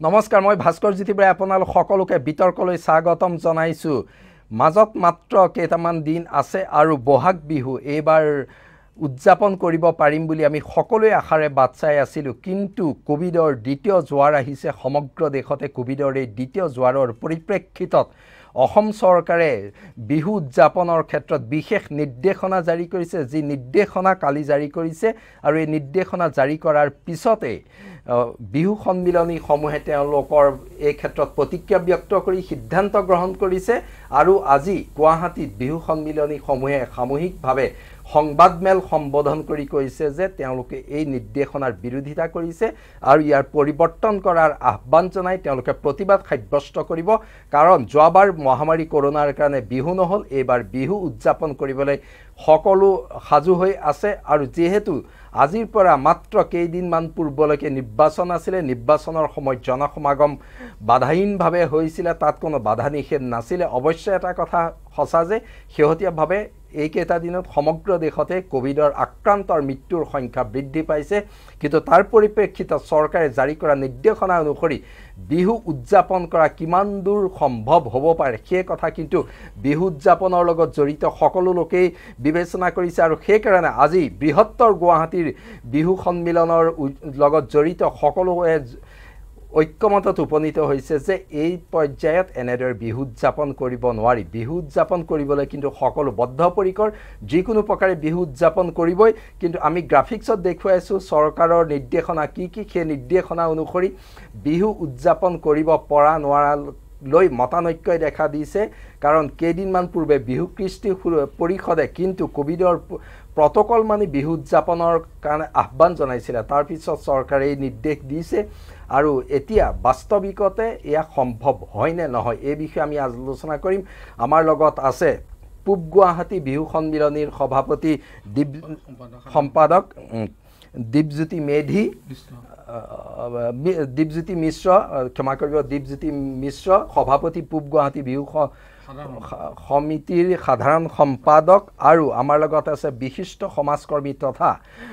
নমস্কাৰ মই ভাস্কৰ জ্যোতিবাই আপোনালোক সকলোকে বিতৰ্কলৈ স্বাগতম জনাইছো মাজত মাত্ৰ কেইটামান দিন আছে আৰু বহাগ বিহু এইবাৰ উদযাপন কৰিব পাৰিম বুলি আমি সকলোৱে আশাৰে বাট চাই আছিলো কিন্তু কোভিডৰ দ্বিতীয় জোৱাৰ আহিছে সমগ্ৰ দেশতে কোভিডৰ এই দ্বিতীয় জোৱাৰৰ পৰিপ্ৰেক্ষিতত অসম চৰকাৰে বিহু উদযাপনৰ ক্ষেত্ৰত বিশেষ নিৰ্দেশনা জাৰি কৰিছে যি নিৰ্দেশনা কালি জাৰি কৰিছে আৰু এই নিৰ্দেশনা জাৰি কৰাৰ পিছতে বিহু সন্মিলনী সমূহে তেওঁলোকৰ এই ক্ষেত্ৰত প্ৰতিক্ৰিয়া ব্যক্ত কৰি সিদ্ধান্ত গ্ৰহণ কৰিছে আৰু আজি গুৱাহাটীত বিহু সন্মিলনী সমূহে সামূহিকভাৱে সংবাদমেল সম্বোধন কৰি কৈছে যে তেওঁলোকে এই নিৰ্দেশনাৰ বিৰোধিতা কৰিছে আৰু ইয়াৰ পৰিৱৰ্তন কৰাৰ আহ্বান জনাই তেওঁলোকে প্ৰতিবাদ সাব্যস্ত কৰিব কাৰণ যোৱাবাৰ মহামাৰী কৰোনাৰ কাৰণে বিহু নহল এইবাৰ বিহু উদযাপন কৰিবলৈ সকলো সাজু হৈ আছে আৰু যেহেতু আজিৰ পৰা মাত্ৰ কেইদিনমান পূৰ্বলৈকে নিৰ্বাচন আছিলে নিৰ্বাচনৰ সময়ত জনসমাগম বাধাহীনভাৱে হৈছিল তাত কোনো বাধা নিষেধ নাছিলে অৱশ্যে এটা কথা সঁচা যে শেহতীয়াভাৱে এইকেইটা দিনত সমগ্ৰ দেশতে কোভিডৰ আক্ৰান্তৰ মৃত্যুৰ সংখ্যা বৃদ্ধি পাইছে কিন্তু তাৰ পৰিপ্ৰেক্ষিতত চৰকাৰে জাৰি কৰা নিৰ্দেশনা অনুসৰি বিহু উদযাপন কৰা কিমান দূৰ সম্ভৱ হ'ব পাৰে সেই কথা কিন্তু বিহু উদযাপনৰ লগত জড়িত সকলো লোকেই বিবেচনা কৰিছে আৰু সেই কাৰণে আজি বৃহত্তৰ গুৱাহাটীৰ বিহু সন্মিলনৰ লগত জড়িত সকলোৱে ঐক্যমতত উপনীত হৈছে যে এই পৰ্যায়ত এনেদৰে বিহু উদযাপন কৰিব নোৱাৰি বিহু উদযাপন কৰিবলৈ কিন্তু সকলো বদ্ধপৰিকৰ যিকোনো প্ৰকাৰে বিহু উদযাপন কৰিবই কিন্তু আমি গ্ৰাফিক্সত দেখুৱাইছো চৰকাৰৰ নিৰ্দেশনা কি সেই নিৰ্দেশনা অনুসৰি বিহু উদযাপন কৰিব পৰা নোৱাৰা লৈ মতানৈক্যই দেখা দিছে কাৰণ কেইদিনমান পূৰ্বে বিহু কৃষ্টি পৰিষদে কিন্তু কোভিডৰ প্ৰটকল মানি বিহু উদযাপনৰ কাৰণে আহ্বান জনাইছিল তাৰ পিছত চৰকাৰে এই নিৰ্দেশ দিছে আৰু এতিয়া বাস্তৱিকতে এয়া সম্ভৱ হয় নে নহয় এই বিষয়ে আমি আলোচনা কৰিম আমাৰ লগত আছে পূব গুৱাহাটী বিহু সন্মিলনীৰ সভাপতি সম্পাদক দীপজ্যোতি মেধি দীপজ্যোতি মিশ্ৰ ক্ষমা কৰিব দীপজ্যোতি মিশ্ৰ সভাপতি পূব গুৱাহাটী বিহু সমিতিৰ সাধাৰণ সম্পাদক আৰু আমাৰ লগত আছে বিশিষ্ট সমাজকৰ্মী তথা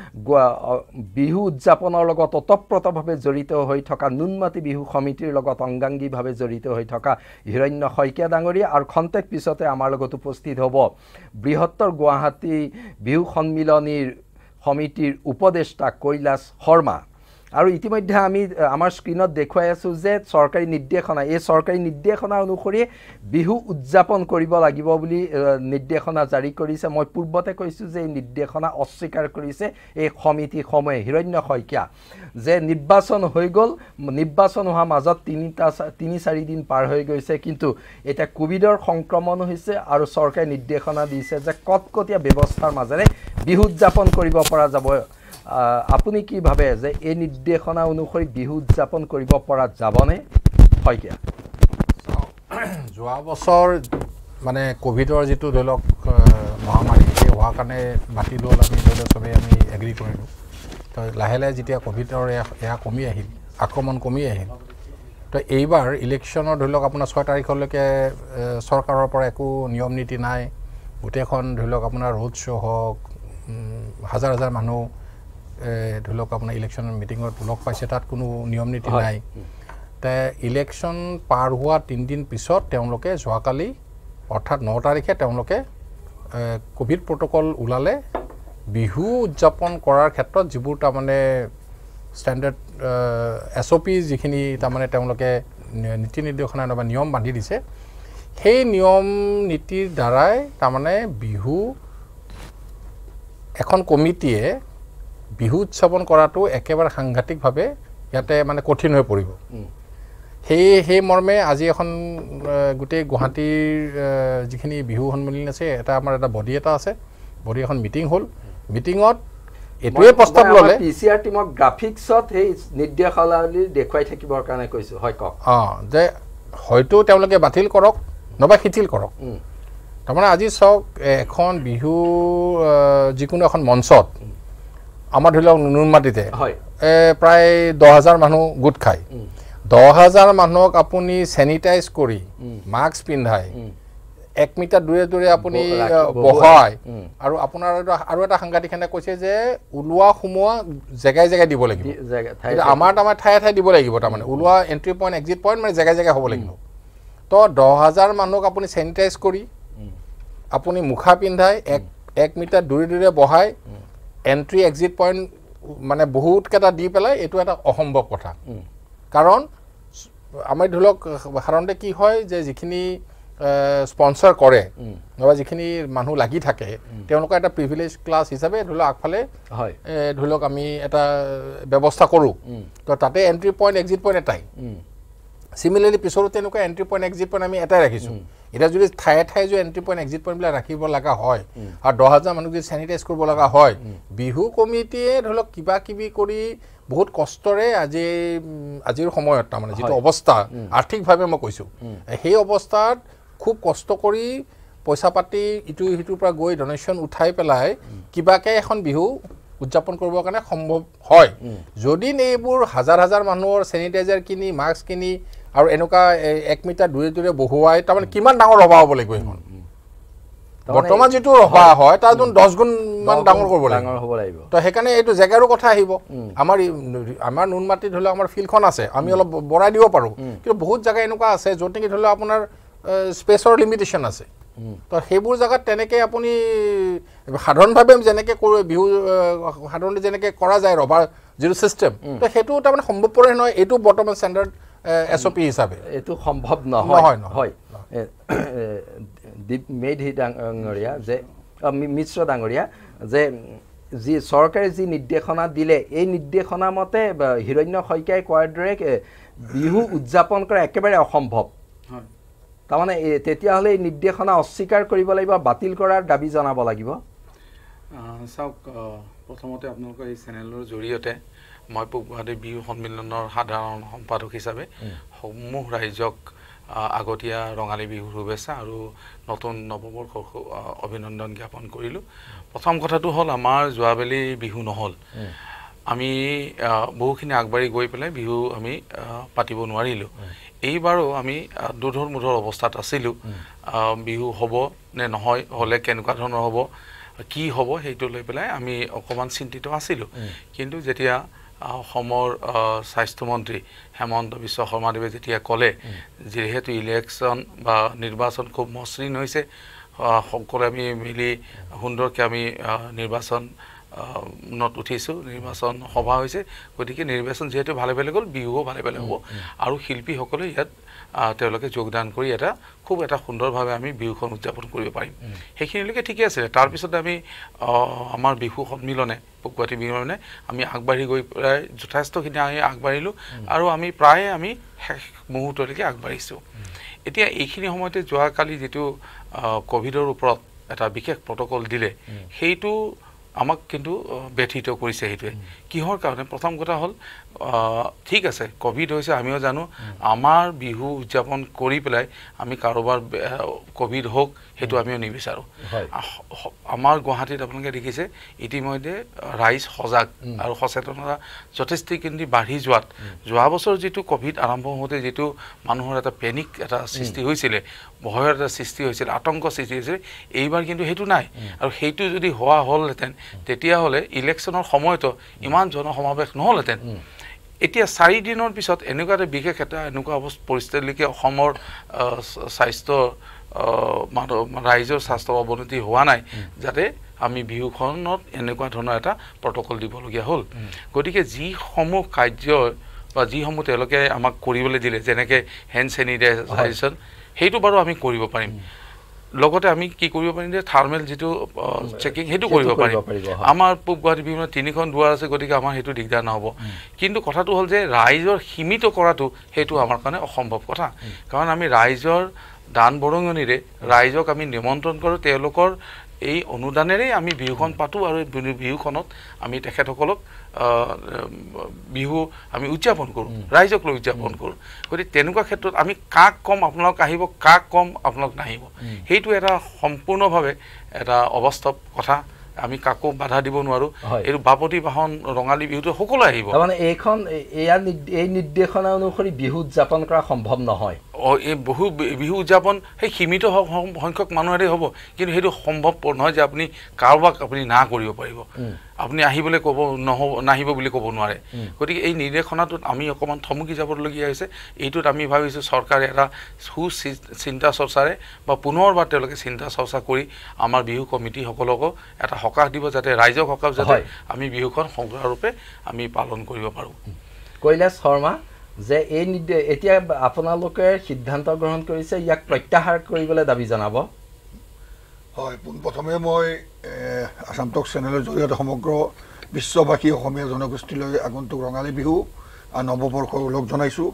বিহু উদযাপনৰ লগত ওতঃপ্ৰোতভাৱে জড়িত হৈ থকা নুনমাটি বিহু সমিতিৰ লগত অংগাংগীভাৱে জড়িত হৈ থকা হিৰণ্য শইকীয়া ডাঙৰীয়া আৰু খন্তেক পিছতে আমাৰ লগত উপস্থিত হ'ব বৃহত্তৰ গুৱাহাটী বিহু সন্মিলনীৰ সমিতিৰ উপদেষ্টা কৈলাশ শৰ্মা আৰু ইতিমধ্যে আমি আমাৰ স্ক্ৰীনত দেখুৱাই আছো যে চৰকাৰী নিৰ্দেশনা অনুসৰি বিহু উদযাপন কৰিব লাগিব বুলি নিৰ্দেশনা জাৰি কৰিছে মই পূৰ্বতে কৈছো যে এই নিৰ্দেশনা অস্বীকাৰ কৰিছে এই সমিতি সমূহে হিৰণ্য শইকীয়া যে নিৰ্বাচন হৈ গ'ল নিৰ্বাচন হোৱা মাজত 3-4 দিন পাৰ হৈ গৈছে কিন্তু এটা কোভিডৰ সংক্ৰমণ হৈছে আৰু চৰকাৰে নিৰ্দেশনা দিছে যে কটকটীয়া ব্যৱস্থাৰ মাজেৰে বিহু উদযাপন কৰিব পৰা যাব আপুনি কি ভাবে যে এই নিৰ্দেশনা অনুসৰি বিহু উদযাপন কৰিব পৰা যাবনে হয়কিয়া যোৱা বছৰ মানে কোভিডৰ যেটো ধৰক মহামাৰী হোৱা কাৰণে বাতিল হ'ল আমি সবে আমি এগ্ৰি কৰিলো তো লাহে লাহে যেতিয়া কোভিডৰ এয়া কমি আহিল আক্ৰমণ কমি আহিল তো এইবাৰ ইলেকশ্যনৰ ধৰক আপোনাৰ 6 তাৰিখলৈকে চৰকাৰৰ পৰা একো নিয়ম নীতি নাই গোটেইখন ধৰক আপোনাৰ ৰোড শ্ব' হওক হাজাৰ হাজাৰ মানুহ ধৰক আপোনাৰ ইলেকশ্যনৰ মিটিঙত লগ পাইছে তাত কোনো নিয়ম নীতি নাই তে ইলেকশ্যন পাৰ হোৱা 3 দিন পিছত তেওঁলোকে যোৱাকালি অৰ্থাৎ 9 তাৰিখে তেওঁলোকে কোভিড প্ৰটকল ওলালে বিহু উদযাপন কৰাৰ ক্ষেত্ৰত যিবোৰ তাৰমানে ষ্টেণ্ডাৰ্ড SOP যিখিনি তাৰমানে তেওঁলোকে নীতি নিৰ্দেশনা বা নিয়ম বান্ধি দিছে সেই নিয়ম নীতিৰ দ্বাৰাই তাৰমানে বিহু এখন কমিটিয়ে বিহু উদযাপন কৰাটো একেবাৰে সাংঘাতিকভাৱে ইয়াতে মানে কঠিন হৈ পৰিব সেই মৰ্মে আজি এখন গোটেই গুৱাহাটীৰ যিখিনি বিহু সন্মিলন আছে এটা আমাৰ এটা বডি এটা আছে বডি এখন মিটিং হ'ল মিটিঙত এটোৱে প্ৰস্তাৱ ললে পিচিআৰ টিমক গ্ৰাফিক্সত সেই নিৰ্দেশাৱলী দেখুৱাই থাকিবৰ কাৰণে কৈছো হয় কক যে হয়তো তেওঁলোকে বাতিল কৰক নবা শিথিল কৰক তাৰমানে আজি চাওক এখন বিহু যিকোনো এখন মঞ্চত আমাৰ ধৰিলক নুনমাটিতে প্ৰায় 10,000 মানুহ গোট খায় 10,000 মানুহক আপুনি স্যানিটাইজ কৰি মাস্ক পিন্ধাই 1 মিটাৰ দূৰে দূৰে আপুনি বহায় আৰু আপোনাৰ আৰু এটা সাংঘাতিকখানে কৈছে যে ওলোৱা সোমোৱা জেগাই জেগাই দিব লাগিব আমাৰ তাৰমানে ঠায়ে ঠায়ে দিব লাগিব তাৰমানে ওলোৱা এণ্ট্ৰি পইণ্ট এক্সিট পইণ্ট মানে জেগাই জেগাই হ'ব লাগিব তো 10,000 মানুহক আপুনি চেনিটাইজ কৰি আপুনি মুখা পিন্ধাই 1 মিটাৰ দূৰে দূৰে বহাই এণ্ট্ৰি এক্সিট পইণ্ট মানে বহুতকেইটা দি পেলাই এইটো এটা অসম্ভৱ কথা কাৰণ আমি ধৰি লওক সাধাৰণতে কি হয় যে যিখিনি স্পন্সৰ কৰে বা যিখিনি মানুহ লাগি থাকে তেওঁলোকৰ এটা প্ৰিভিলেজ ক্লাছ হিচাপে ধৰি লওক আগফালে ধৰি লওক আমি এটা ব্যৱস্থা কৰোঁ তো তাতে এণ্ট্ৰি পইণ্ট এক্সিট পইণ্ট এটাই সিমিলাৰলি পিছতো তেনেকুৱা এণ্ট্ৰি পইণ্ট এক্সিট পইণ্ট আমি এটাই ৰাখিছোঁ এটা যদি ঠায়ে ঠায়ে যদি এণ্ট্ৰি পইণ্ট এক্সিট পইণ্টবিলাক ৰাখিব লগা হয় আৰু 10,000 মানুহক যদি চেনিটাইজ কৰিব লগা হয় বিহু কমিটিয়ে ধৰি লওক কিবা কিবি কৰি বহুত কষ্টৰে আজিৰ সময়ত তাৰমানে যিটো অৱস্থা আৰ্থিকভাৱে মই কৈছোঁ সেই অৱস্থাত খুব কষ্ট কৰি পইচা পাতি ইটো সিটোৰ পৰা গৈ ডনেশ্যন উঠাই পেলাই কিবাকে এখন বিহু উদযাপন কৰিবৰ কাৰণে সম্ভৱ হয় যদি এইবোৰ হাজাৰ হাজাৰ মানুহৰ চেনিটাইজাৰ কিনি মাস্ক কিনি আৰু এনেকুৱা 1 মিটাৰ দূৰে দূৰে বহুৱাই তাৰমানে কিমান ডাঙৰ ৰভা হ'ব লাগিব এখন বৰ্তমান যিটো ৰভা হয় তাৰ 10 গুণ মান ডাঙৰ কৰিব লাগিব তো সেইকাৰণে এইটো জেগাৰো কথা আহিব আমাৰ নুনমাটি ধৰি লওক আমাৰ ফিল্ডখন আছে আমি অলপ বঢ়াই দিব পাৰোঁ কিন্তু বহুত জেগা এনেকুৱা আছে য'ত নেকি ধৰি লওক আপোনাৰ স্পেচৰ লিমিটেশ্যন আছে তো সেইবোৰ জেগাত তেনেকৈ আপুনি সাধাৰণভাৱে যেনেকৈ কৰোঁ বিহু সাধাৰণতে যেনেকৈ কৰা যায় ৰভাৰ যিটো ছিষ্টেম তো সেইটো তাৰমানে সম্ভৱপৰে নহয় এইটো বৰ্তমান ষ্টেণ্ডাৰ্ড SOP হিচাপে এইটো সম্ভৱ নহয় হয় মেধি ডাঙৰীয়া যে মিশ্ৰ ডাঙৰীয়া যে যি চৰকাৰে যি নিৰ্দেশনা দিলে এই নিৰ্দেশনা মতে হিৰণ্য শইকীয়াই কোৱাৰ দৰে বিহু উদযাপন কৰা একেবাৰে অসম্ভৱ তাৰমানে তেতিয়াহ'লে এই নিৰ্দেশনা অস্বীকাৰ কৰিব লাগিব বাতিল কৰাৰ দাবী জনাব লাগিব চাওক প্ৰথমতে আপোনালোকৰ এই চেনেলৰ জৰিয়তে মই পূব গুৱাহাটী বিহু সন্মিলনৰ সাধাৰণ সম্পাদক হিচাপে সমূহ ৰাইজক আগতীয়া ৰঙালী বিহুৰ শুভেচ্ছা আৰু নতুন নৱবৰ্ষৰ অভিনন্দন জ্ঞাপন কৰিলোঁ প্ৰথম কথাটো হ'ল আমাৰ যোৱাবেলি বিহু নহ'ল আমি বহুখিনি আগবাঢ়ি গৈ পেলাই বিহু আমি পাতিব নোৱাৰিলোঁ এইবাৰো আমি দুধৰ মুধৰ অৱস্থাত আছিলোঁ বিহু হ'ব নে নহয় হ'লে কেনেকুৱা ধৰণৰ হ'ব কি হ'ব সেইটো লৈ পেলাই আমি অকণমান চিন্তিত আছিলোঁ কিন্তু যেতিয়া অসমৰ স্বাস্থ্যমন্ত্ৰী হেমন্ত বিশ্ব শৰ্মাদেৱে যেতিয়া ক'লে যিহেতু ইলেকশ্যন বা নিৰ্বাচন খুব মসৃণ হৈছে সকলোৱে আমি মিলি সুন্দৰকৈ আমি নিৰ্বাচনত উঠিছোঁ নিৰ্বাচন সভা হৈছে গতিকে নিৰ্বাচন যিহেতু ভালে ভালে গ'ল বিহুও ভালে ভালে হ'ব আৰু শিল্পীসকলে ইয়াত তেওঁলোকে যোগদান কৰি খুব এটা সুন্দৰভাৱে আমি বিহুখন উদযাপন কৰিব পাৰিম সেইখিনিলৈকে ঠিকে আছিলে তাৰপিছত আমি আমাৰ বিহু সন্মিলনে গুৱাহাটী বিহু সন্মিলনে আমি আগবাঢ়ি গৈ প্ৰায় যথেষ্টখিনি আমি আগবাঢ়িলোঁ আৰু আমি প্ৰায়ে আমি শেষ মুহূৰ্তলৈকে আগবাঢ়িছোঁ এতিয়া এইখিনি সময়তে যোৱাকালি যিটো ক'ভিডৰ ওপৰত এটা বিশেষ প্ৰট'কল দিলে সেইটো আমাক কিন্তু ব্যথিত কৰিছে সেইটোৱে কিহৰ কাৰণে প্ৰথম কথা হ'ল ঠিক আছে ক'ভিড হৈছে আমিও জানো আমাৰ বিহু উদযাপন কৰি পেলাই আমি কাৰোবাৰ ক'ভিড হওক সেইটো আমিও নিবিচাৰোঁ আমাৰ গুৱাহাটীত আপোনালোকে দেখিছে ইতিমধ্যে ৰাইজ সজাগ আৰু সচেতনতা যথেষ্টখিনি বাঢ়ি যোৱা বছৰ যিটো ক'ভিড আৰম্ভ হওঁতে যিটো মানুহৰ এটা পেনিক এটা সৃষ্টি হৈছিলে ভয়ৰ এটা সৃষ্টি হৈছিল আতংক সৃষ্টি হৈছিলে এইবাৰ কিন্তু সেইটো নাই আৰু সেইটো যদি হোৱা হ'লহেঁতেন তেতিয়াহ'লে ইলেকশ্যনৰ সময়তো ইমান জনসমাৱেশ নহ'লহেঁতেন এতিয়া 4 দিনৰ পিছত এনেকুৱা এটা বিশেষ এটা এনেকুৱা পৰিস্থিতিলৈকে অসমৰ স্বাস্থ্য ৰাইজৰ স্বাস্থ্য অৱনতি হোৱা নাই যাতে আমি বিহুখনত এনেকুৱা ধৰণৰ এটা প্ৰট'কল দিবলগীয়া হ'ল গতিকে যিসমূহ কাৰ্য বা যিসমূহ তেওঁলোকে আমাক কৰিবলৈ দিলে যেনেকৈ হেণ্ড চেনিটাইজেশ্যন সেইটো বাৰু আমি কৰিব পাৰিম লগতে আমি কি কৰিব পাৰিম যে থাৰ্মেল যিটো চেকিং সেইটো কৰিব পাৰিম আমাৰ পূব গুৱাহাটী বিভিন্ন 3খন দুৱাৰ আছে গতিকে আমাৰ সেইটো দিগদাৰ নহ'ব কিন্তু কথাটো হ'ল যে ৰাইজৰ সীমিত কৰাটো সেইটো আমাৰ কাৰণে অসম্ভৱ কথা কাৰণ আমি ৰাইজৰ দান বৰঙণিৰে ৰাইজক আমি নিমন্ত্ৰণ কৰোঁ তেওঁলোকৰ এই অনুদানেৰেই আমি বিহুখন পাতোঁ আৰু বিহুখনত আমি তেখেতসকলক বিহু আমি উদযাপন কৰোঁ ৰাইজক লৈ উদযাপন কৰোঁ গতিকে তেনেকুৱা ক্ষেত্ৰত আমি কাক কম আপোনালোক আহিব কাক কম আপোনালোক নাহিব সেইটো এটা সম্পূৰ্ণভাৱে এটা অবাস্তৱ কথা আমি কাকো বাধা দিব নোৱাৰোঁ এইটো বাপতি বাহন ৰঙালী বিহুটো সকলো আহিব তাৰমানে এই নিৰ্দেশনা অনুসৰি বিহু উদযাপন কৰা সম্ভৱ নহয় এই বহু বিহু উদযাপন সেই সীমিত সংখ্যক মানুহেৰে হ'ব কিন্তু সেইটো সম্ভৱপৰ নহয় যে আপুনি কাৰোবাক আপুনি না কৰিব পাৰিব আপুনি আহিবলৈ ক'ব নাহিব বুলি ক'ব নোৱাৰে গতিকে এই নিৰ্দেশনাটোত আমি অকণমান থমকি যাবলগীয়া হৈছে এইটোত আমি ভাবিছোঁ চৰকাৰে এটা চিন্তা চৰ্চাৰে বা পুনৰবাৰ তেওঁলোকে চিন্তা চৰ্চা কৰি আমাৰ বিহু কমিটিসকলকো এটা সকাহ দিব যাতে ৰাইজক সকাহ যাতে আমি বিহুখন সংগ্ৰহৰূপে আমি পালন কৰিব পাৰোঁ কৈলাশ শৰ্মা যে এই এতিয়া আপোনালোকে সিদ্ধান্ত গ্ৰহণ কৰিছে ইয়াক প্ৰত্যাহাৰ কৰিবলৈ দাবী জনাব হয় পোনপ্ৰথমে মই আসাম টক চেনেলৰ জৰিয়তে সমগ্ৰ বিশ্ববাসী অসমীয়া জনগোষ্ঠীলৈ আগন্তুক ৰঙালী বিহু আৰু নৱবৰ্ষৰ ওলগ জনাইছোঁ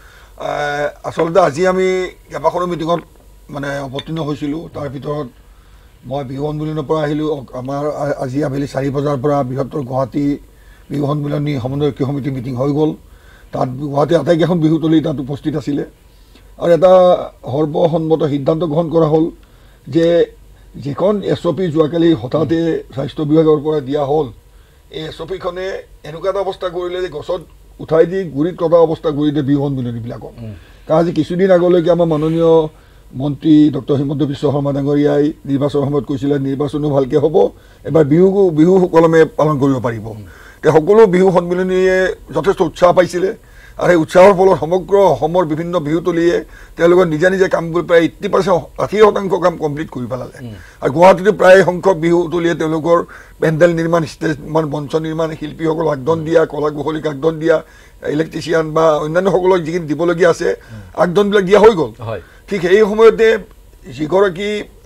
আচলতে আজি আমি কেইবাখনো মিটিঙত মানে অৱতীৰ্ণ হৈছিলোঁ তাৰ ভিতৰত মই বিহু সন্মিলনৰ পৰা আহিলোঁ আমাৰ আজি আবেলি 4 বজাৰ পৰা বৃহত্তৰ গুৱাহাটী বিহু সন্মিলনী সমন্বয় সমিতি মিটিং হৈ গ'ল তাত গুৱাহাটী আটাইকেইখন বিহুতলী তাত উপস্থিত আছিলে আৰু এটা সৰ্বসন্মত সিদ্ধান্ত গ্ৰহণ কৰা হ'ল যে যিখন SOP যোৱাকালি হঠাতে স্বাস্থ্য বিভাগৰ পৰা দিয়া হ'ল এই SOPখনে এনেকুৱা এটা অৱস্থা কৰিলে যে গছত উঠাই দি গুৰিত কটা অৱস্থা কৰি দিয়ে বিহু সন্মিলনীবিলাকক কাৰণ আজি কিছুদিন আগলৈকে আমাৰ মাননীয় মন্ত্ৰী ডক্টৰ হিমন্ত বিশ্ব শৰ্মা ডাঙৰীয়াই নিৰ্বাচনৰ সময়ত কৈছিলে নিৰ্বাচনো ভালকৈ হ'ব এবাৰ বিহু সুকলমে পালন কৰিব পাৰিব সকলো বিহু সন্মিলনীয়ে যথেষ্ট উৎসাহ পাইছিলে আৰু এই উৎসাহৰ ফলত সমগ্ৰ অসমৰ বিভিন্ন বিহুতলীয়ে তেওঁলোকৰ নিজা নিজে কাম কৰি প্ৰায় 80% কাম কমপ্লিট কৰি পেলালে আৰু গুৱাহাটীতো প্ৰায় সংখ্যক বিহুতলীয়ে তেওঁলোকৰ পেণ্ডেল নিৰ্মাণ ষ্টেজ নিৰ্মাণ মঞ্চ নিৰ্মাণ শিল্পীসকলক আগদন দিয়া কলা কুশলীক আগদন দিয়া ইলেক্ট্ৰিচিয়ান বা অন্যান্যসকলক যিখিনি দিবলগীয়া আছে আগদনবিলাক দিয়া হৈ গ'ল ঠিক সেই সময়তে যিগৰাকী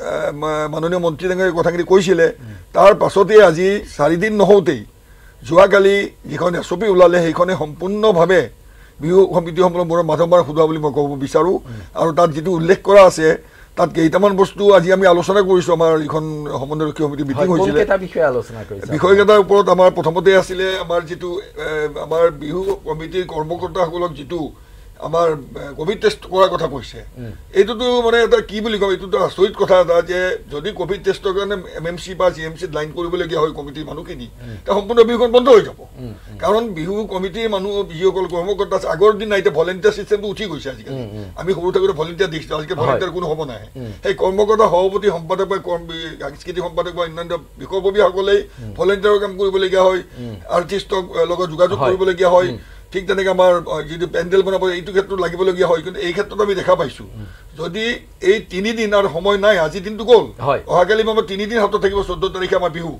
মাননীয় মন্ত্ৰী ডাঙৰীয়াই কথাখিনি কৈছিলে তাৰ পাছতে আজি 4 দিন নহওঁতেই যোৱাকালি যিখন SOP ওলালে সেইখনে সম্পূৰ্ণভাৱে বিহু সমিতিসমূহৰ মাজৰ সোধোৱা বুলি মই ক'ব বিচাৰোঁ আৰু তাত যিটো উল্লেখ কৰা আছে তাত কেইটামান বস্তু আজি আমি আলোচনা কৰিছোঁ আমাৰ এইখন সমন্বয় সমিতি মিটিং হৈছিলে বিষয়কেইটাৰ ওপৰত আমাৰ প্ৰথমতে আছিলে আমাৰ যিটো আমাৰ বিহু কমিটিৰ কৰ্মকৰ্তাসকলক যিটো আমাৰ কোভিড টেষ্ট কৰাৰ কথা কৈছে এইটোতো মানে এটা কি বুলি কম এইটোতো আচৰিত কথা এটা যে যদি কোভিড টেষ্টৰ কাৰণে MMC বা GMCত লাইন কৰিবলগীয়া হয় কমিটিৰ মানুহখিনি তা সম্পূৰ্ণ বিহুখন বন্ধ হৈ যাব কাৰণ বিহু কমিটিৰ মানুহ যিসকল কৰ্মকৰ্তা আছে আগৰ দিন এতিয়া ভলেণ্টিয়াৰ চিষ্টেমটো উঠি গৈছে আজিকালি আমি সৰু থাকোঁতে ভলেণ্টিয়াৰ দেখিছিলোঁ আজিকালি ভলেণ্টিয়াৰ কোনো হ'ব নাহে সেই কৰ্মকৰ্তা সভাপতি সম্পাদক বা সাংস্কৃতিক সম্পাদক বা অন্যান্য বিষয়ববীয়াসকলেই ভলেণ্টিয়াৰৰ কাম কৰিবলগীয়া হয় আৰ্টিষ্টক লগত যোগাযোগ কৰিবলগীয়া হয় ঠিক তেনেকৈ আমাৰ যিটো পেণ্ডেল বনাব এইটো ক্ষেত্ৰত লাগিবলগীয়া হয় কিন্তু এই ক্ষেত্ৰত আমি দেখা পাইছোঁ যদি এই 3 দিন আৰু সময় নাই আজি দিনটো গ'ল অহাকালি আমাৰ 3 দিন হাতত থাকিব 14 তাৰিখে আমাৰ বিহু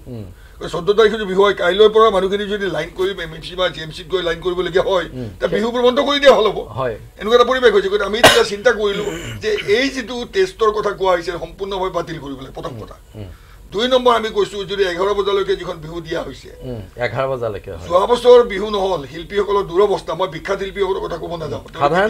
14 তাৰিখে যদি বিহু হয় কাইলৈৰ পৰা মানুহখিনি যদি লাইন কৰি MMC বা GMCত গৈ লাইন কৰিবলগীয়া হয় তা বিহুবোৰ বন্ধ কৰি দিয়া হ'ল হ'ব এনেকুৱা এটা পৰিৱেশ হৈছে গতিকে আমি এতিয়া চিন্তা কৰিলোঁ যে এই যিটো টেষ্টৰ কথা কোৱা হৈছে সম্পূৰ্ণভাৱে বাতিল কৰিব লাগে প্ৰথম কথা 2 নম্বৰ আমি কৈছোঁ যদি 11 বজালৈকে যিখন বিহু দিয়া হৈছে 11 বজালৈকে যোৱা বছৰ বিহু নহ'ল শিল্পীসকলৰ দুৰৱস্থা মই বিখ্যাত শিল্পীসকলৰ কথা ক'ব নাযাওঁ সাধাৰণ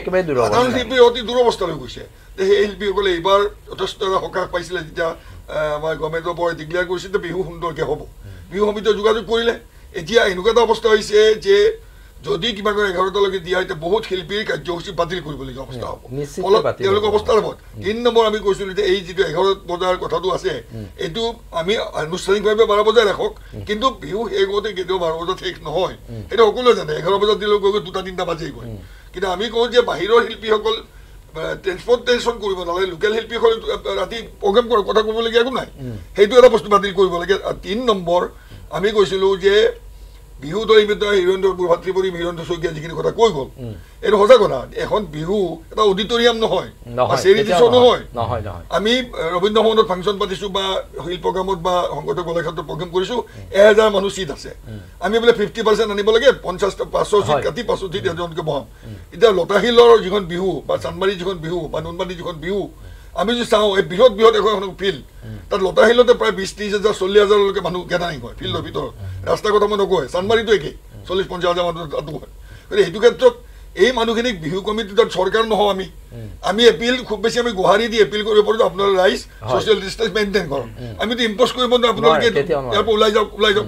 শিল্পী অতি দুৰৱস্থালৈ গৈছে সেই শিল্পীসকলে এইবাৰ যথেষ্ট সকাহ পাইছিলে যেতিয়া আমাৰ গভৰ্ণমেণ্টৰ পৰা ডিক্লেয়াৰ কৰিছিল বিহু সুন্দৰকৈ হ'ব বিহু সমিতিয়ে যোগাযোগ কৰিলে এতিয়া এনেকুৱা এটা অৱস্থা হৈছে যে যদি কিবা কৰে 11টালৈকে দিয়া হয় বহুত শিল্পীৰ কাৰ্যসূচী বাতিল কৰিবলগীয়া অৱস্থা হ'ব ফলত তেওঁলোকৰ অৱস্থাৰ ওপৰত 3 নম্বৰ আমি কৈছিলোঁ যে এই যিটো 11 বজাৰ কথাটো আছে এইটো আমি আনুষ্ঠানিকভাৱে 12 বজাই ৰাখক কিন্তু বিহু শেষ হওঁতে কেতিয়াও 12 বজাত শেষ নহয় সেইটো সকলোৱে জানে 11 বজাত দিলেও গৈ 2-3টা বাজেই গৈ কিন্তু আমি কওঁ যে বাহিৰৰ শিল্পীসকল ট্ৰেন্সপৰ্টেশ্যন কৰিব নালাগে লোকেল শিল্পীসকলে ৰাতি প্ৰগ্ৰেম কৰাৰ কথা ক'বলগীয়া একো নাই সেইটো এটা বস্তু বাতিল কৰিব লাগে 3 নম্বৰ আমি কৈছিলোঁ যে বিহু দলিত হিৰণ্যপুৰ ভাতৃপতি হিৰণ্য শইকীয়া যিখিনি কথা কৈ গ'ল এইটো সঁচা কথা এখন বিহু এটা অডিটৰিয়াম নহয় চেৰিটেশ্যন নহয় আমি ৰবীন্দ্ৰ ভৱনত ফাংচন পাতিছোঁ বা শিল্পগ্ৰামত বা সংগঠক কলাক্ষেত্ৰত প্ৰগ্ৰেম কৰিছোঁ 1000 মানুহ চিট আছে আমি বোলে 50% আনিব লাগে 500 চিট কাটি 500 চিট এজনকে বহাম এতিয়া লতাশিলৰ যিখন বিহু বা চানমাৰীৰ যিখন বিহু বা নুনমাটিৰ যিখন বিহু আমি যদি চাওঁ এই বৃহৎ এখন ফিল্ড তাত লতাশিলতে প্ৰায় 20-30,000 40,000লৈকে মানুহ গেদাৰিং হয় ফিল্ডৰ ভিতৰত ৰাস্তা কথা মই নকয় চানমাৰীটো একেই 40-50,000 মানুহ তাতো হয় গতিকে সেইটো ক্ষেত্ৰত এই মানুহখিনিক বিহু কমিটি তাত চৰকাৰ নহওঁ আমি এপিল খুব বেছি আমি গুৱাহাটী দি এপিল কৰিব পাৰোঁ আপোনালোকে ৰাইজ ছ'চিয়েল ডিষ্টেঞ্চ মেইনটেইন কৰক আমিতো ইম্প'জ কৰিব নোৱাৰোঁ আপোনালোকে ইয়াৰ পৰা ওলাই যাওক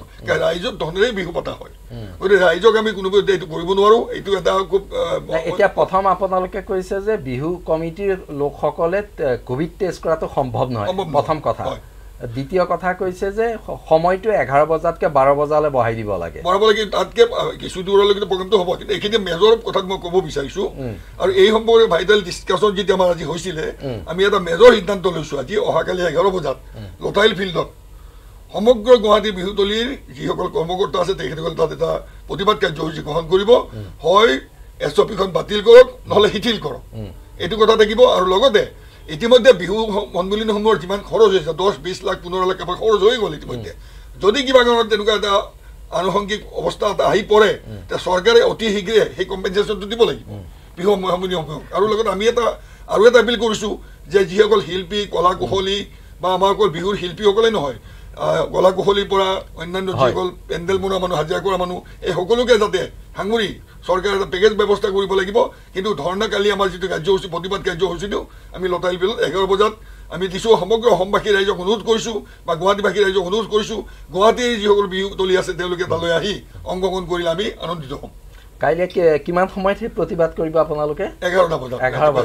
ৰাইজৰ ধনেৰেই বিহু পতা হয় গতিকে ৰাইজক আমি কোনোবাই এইটো কৰিব নোৱাৰোঁ এইটো এটা খুব এতিয়া প্ৰথম আপোনালোকে কৈছে যে বিহু কমিটিৰ লোকসকলে কোভিড টেষ্ট কৰাটো সম্ভৱ নহয় প্ৰথম কথা দ্বিতীয় কথা কৈছে যে সময়টো 11 বজাতকৈ 12 বজালৈ বঢ়াই দিব লাগে তাতকৈ কিছু দূৰলৈকে প্ৰগ্ৰামটো হ'ব কিন্তু এইখিনি মেজৰ কথাত মই ক'ব বিচাৰিছোঁ আৰু এই সম্পৰ্কে ভাইটেল ডিছকাশ্যন যেতিয়া আমাৰ আজি হৈছিলে আমি এটা মেজৰ সিদ্ধান্ত লৈছোঁ আজি অহাকালি 11 বজাত লতাইল ফিল্ডত সমগ্ৰ গুৱাহাটী বিহুতলীৰ যিসকল কৰ্মকৰ্তা আছে তেখেতসকল তাত এটা প্ৰতিবাদ কাৰ্যসূচী গ্ৰহণ কৰিব হয় SOPখন বাতিল কৰক নহ'লে শিথিল কৰক এইটো কথা থাকিব আৰু লগতে ইতিমধ্যে বিহু মণ্ডলীসমূহৰ যিমান খৰচ হৈছে 10-20 লাখ 15 লাখ টকা খৰচ হৈ গ'ল ইতিমধ্যে যদি কিবা কাৰণত তেনেকুৱা এটা আনুষংগিক অৱস্থা এটা আহি পৰে তে চৰকাৰে অতি শীঘ্ৰে সেই কম্পেনচেশ্যনটো দিব লাগিব বিহু মণ্ডলীসমূহক আৰু লগত আমি আৰু এটা এপিল কৰিছোঁ যে যিসকল শিল্পী কলা কুশলী বা আমাৰ অকল বিহুৰ শিল্পীসকলে নহয় কলা কুশলীৰ পৰা অন্যান্য যিসকল পেণ্ডেল বনোৱা মানুহ হাজিৰা কৰা মানুহ এই সকলোকে যাতে সাঙুৰি চৰকাৰে এটা পেকেজ ব্যৱস্থা কৰিব লাগিব কিন্তু ধৰ্ণা কালি আমাৰ যিটো কাৰ্যসূচী প্ৰতিবাদ কাৰ্যসূচীটো আমি লতাইল বিলত 11 বজাত আমি দিছোঁ সমগ্ৰ অসমবাসী ৰাইজক অনুৰোধ কৰিছোঁ বা গুৱাহাটীবাসী ৰাইজক অনুৰোধ কৰিছোঁ গুৱাহাটীৰ যিসকল বিহুতলী আছে তেওঁলোকে তালৈ আহি অংশগ্ৰহণ কৰিলে আমি আনন্দিত হ'ম কাইলৈ কিমান সময়ত প্ৰতিবাদ কৰিব আপোনালোকে 11টা বজাত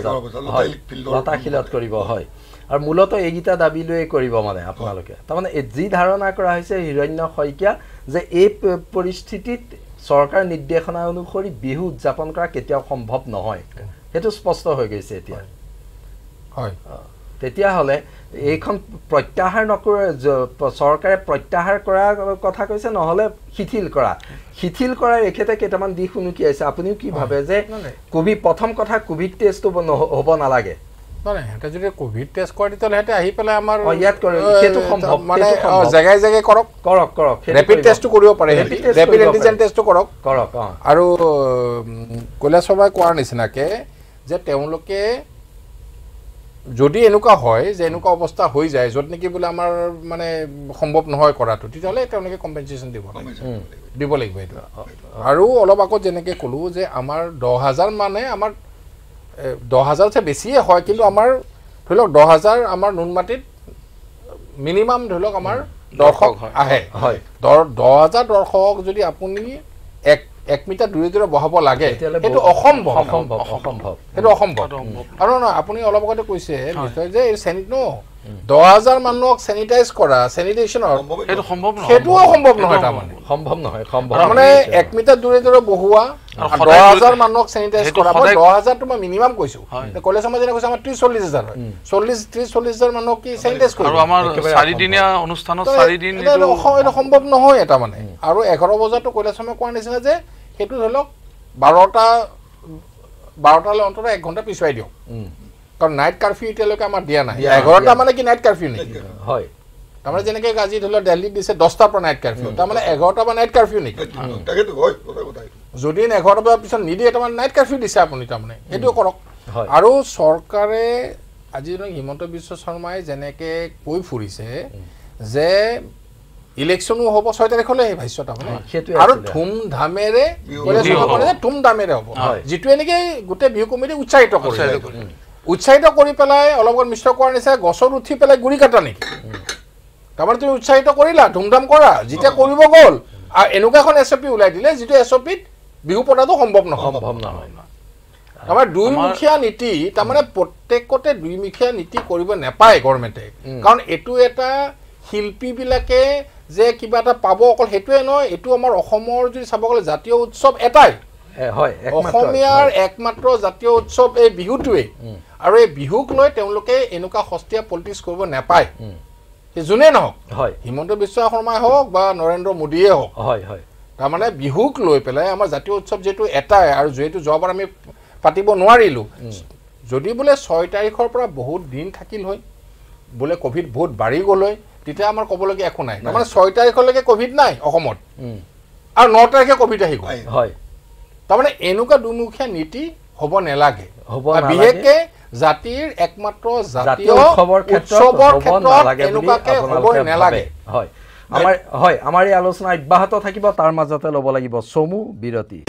লতাশিলত কৰিব হয় আৰু মূলত এইকেইটা দাবী লৈ কৰিব মানে আপোনালোকে তাৰমানে যি ধাৰণা কৰা হৈছে হিৰণ্য শইকীয়া যে এই পৰিস্থিতিত চৰকাৰ নিৰ্দেশনা অনুসৰি বিহু উদযাপন কৰা কেতিয়াও সম্ভৱ নহয় সেইটো স্পষ্ট হৈ গৈছে এতিয়া হয় তেতিয়াহ'লে এইখন প্ৰত্যাহাৰ নকৰে চৰকাৰে প্ৰত্যাহাৰ কৰাৰ কথা কৈছে নহ'লে শিথিল কৰাৰ এখেতে কেইটামান দিশ উনুকিয়াইছে আপুনিও কি ভাবে যে প্ৰথম কথা কোভিড টেষ্টটো হ'ব নালাগে নহয় এটা যদি কোভিড টেষ্ট কৰে তেতিয়াহ'লে হেতে আহি পেলাই আমাৰ ইয়াত কৰে সেইটো সম্ভৱ মানে জাগাই জাগাই কৰক ৰেপিড টেষ্টটো কৰিব পাৰে ৰেপিড এন্টিজেন টেষ্টটো কৰক আৰু কৈলাশ শৰ্মাই কোৱাৰ নিচিনাকে যে তেওঁলোকে যদি এনেকুৱা হয় যে এনেকুৱা অৱস্থা হৈ যায় য'ত নেকি বোলে আমাৰ মানে সম্ভৱ নহয় কৰাটো তেতিয়াহ'লে তেওঁলোকে কম্পেনচেশ্যন দিব লাগিব এইটো আৰু অলপ আগত যেনেকৈ ক'লোঁ যে আমাৰ 10,000 মানে আমাৰ 10,000 বেছিয়ে হয় কিন্তু আমাৰ ধৰি লওক 10,000 আমাৰ নুনমাটিত মিনিমাম ধৰি লওক আমাৰ দৰ্শক আহে 10,000 দৰ্শক যদি আপুনি 1 মিটাৰ দূৰে বহাব লাগে সেইটো অসম্ভৱ সেইটো অসম্ভৱ আৰু নহয় আপুনি অলপ আগতে কৈছে নিশ্চয় যে 10,000 মানুহক চেনিটাইজ কৰা চেনিটেশ্যনৰ সেইটোও সম্ভৱ নহয় তাৰমানে 1 মিটাৰ দূৰে বহোৱা 10,000 মানুহক চেনিটাইজ কৰা 10,000টো মই মিনিমাম কৈছোঁ কলেজ সমাজ যেনে কৈছে আমাৰ 30-40,000 হয় 30-40,000 মানুহক কি চেনিটাইজ কৰিব আৰু আমাৰ 4দিনীয়া অনুষ্ঠানত 4 দিন এইটো সম্ভৱ নহয় এটা মানে আৰু 11 বজাতো কলেজ সমাজ কোৱাৰ নিচিনা যে সেইটো ধৰি লওক 12টালৈ অন্তত 1 ঘণ্টা পিছুৱাই দিয়ক কাৰণ নাইট কাৰফিউ এতিয়ালৈকে আমাৰ দিয়া নাই 11টা মানে কি নাইট কাৰফিউ নেকি হয় তাৰমানে যেনেকৈ আজি ধৰি লওক দিল্লীত দিছে 10টাৰ পৰা নাইট কাৰফিউ তাৰমানে 11টা বা নাইট কাৰফিউ নেকি যদি 11টা বজাৰ পিছত নিদিয়ে তাৰমানে নাইট কাৰফিউ দিছে আপুনি তাৰমানে সেইটো কৰক আৰু চৰকাৰে আজি হিমন্ত বিশ্ব শৰ্মাই যেনেকৈ কৈ ফুৰিছে যে ইলেকশ্যনো হ'ব 6 তাৰিখলৈ সেই ভাষ্য তাৰমানে আৰু ধুমধামেৰে হ'ব যিটো এনেকৈ গোটেই বিহু কমিটি উৎসাহিত কৰি পেলাই অলপ আগত মিশ্ৰ কৰাৰ নিচিনা গছত উঠি পেলাই গুৰি কাটা নেকি তাৰমানে তুমি উৎসাহিত কৰিলা ধুমধাম কৰা যেতিয়া কৰিব গ'ল আৰু এনেকুৱা এখন SOP ওলাই দিলে যিটো SOPত বিহু পতাটো সম্ভৱ নহয় তাৰমানে দুইমুখীয়া নীতি তাৰমানে প্ৰত্যেকতে দুইমুখীয়া নীতি কৰিব নাপায় গভৰ্ণমেণ্টে কাৰণ এইটো এটা শিল্পীবিলাকে যে কিবা এটা পাব অকল সেইটোৱে নহয় এইটো আমাৰ অসমৰ যদি চাব গ'লে জাতীয় উৎসৱ এটাই অসমীয়াৰ একমাত্ৰ জাতীয় উৎসৱ এই বিহুটোৱে আৰু এই বিহুক লৈ তেওঁলোকে এনেকুৱা সস্তীয়া পলিটিক্স কৰিব নাপায় যোনে নহওক হিমন্ত বিশ্ব শৰ্মাই হওক বা নৰেন্দ্ৰ মোদীয়ে হওক তাৰমানে বিহুক লৈ পেলাই আমাৰ জাতীয় উৎসৱ যিহেতু এটাই আৰু যিহেতু যোৱাবাৰ আমি পাতিব নোৱাৰিলোঁ যদি বোলে 6 তাৰিখৰ পৰা বহুত দিন থাকিল হয় বোলে কোভিড বহুত বাঢ়ি গ'ল হয় তেতিয়া আমাৰ ক'বলগীয়া একো নাই তাৰমানে 6 তাৰিখলৈকে কোভিড নাই অসমত আৰু 9 তাৰিখে কোভিড আহি গ'ল তাৰমানে এনেকুৱা দুমুখীয়া নীতি হ'ব নালাগে বিশেষকৈ জাতিৰ একমাত্ৰ জাতীয় উৎসৱৰ ক্ষেত্ৰত এনেকুৱাকৈ হ'ব নালাগে আমাৰ এই আলোচনা অব্যাহত থাকিব তাৰ মাজতে ল'ব লাগিব চমু বিৰতি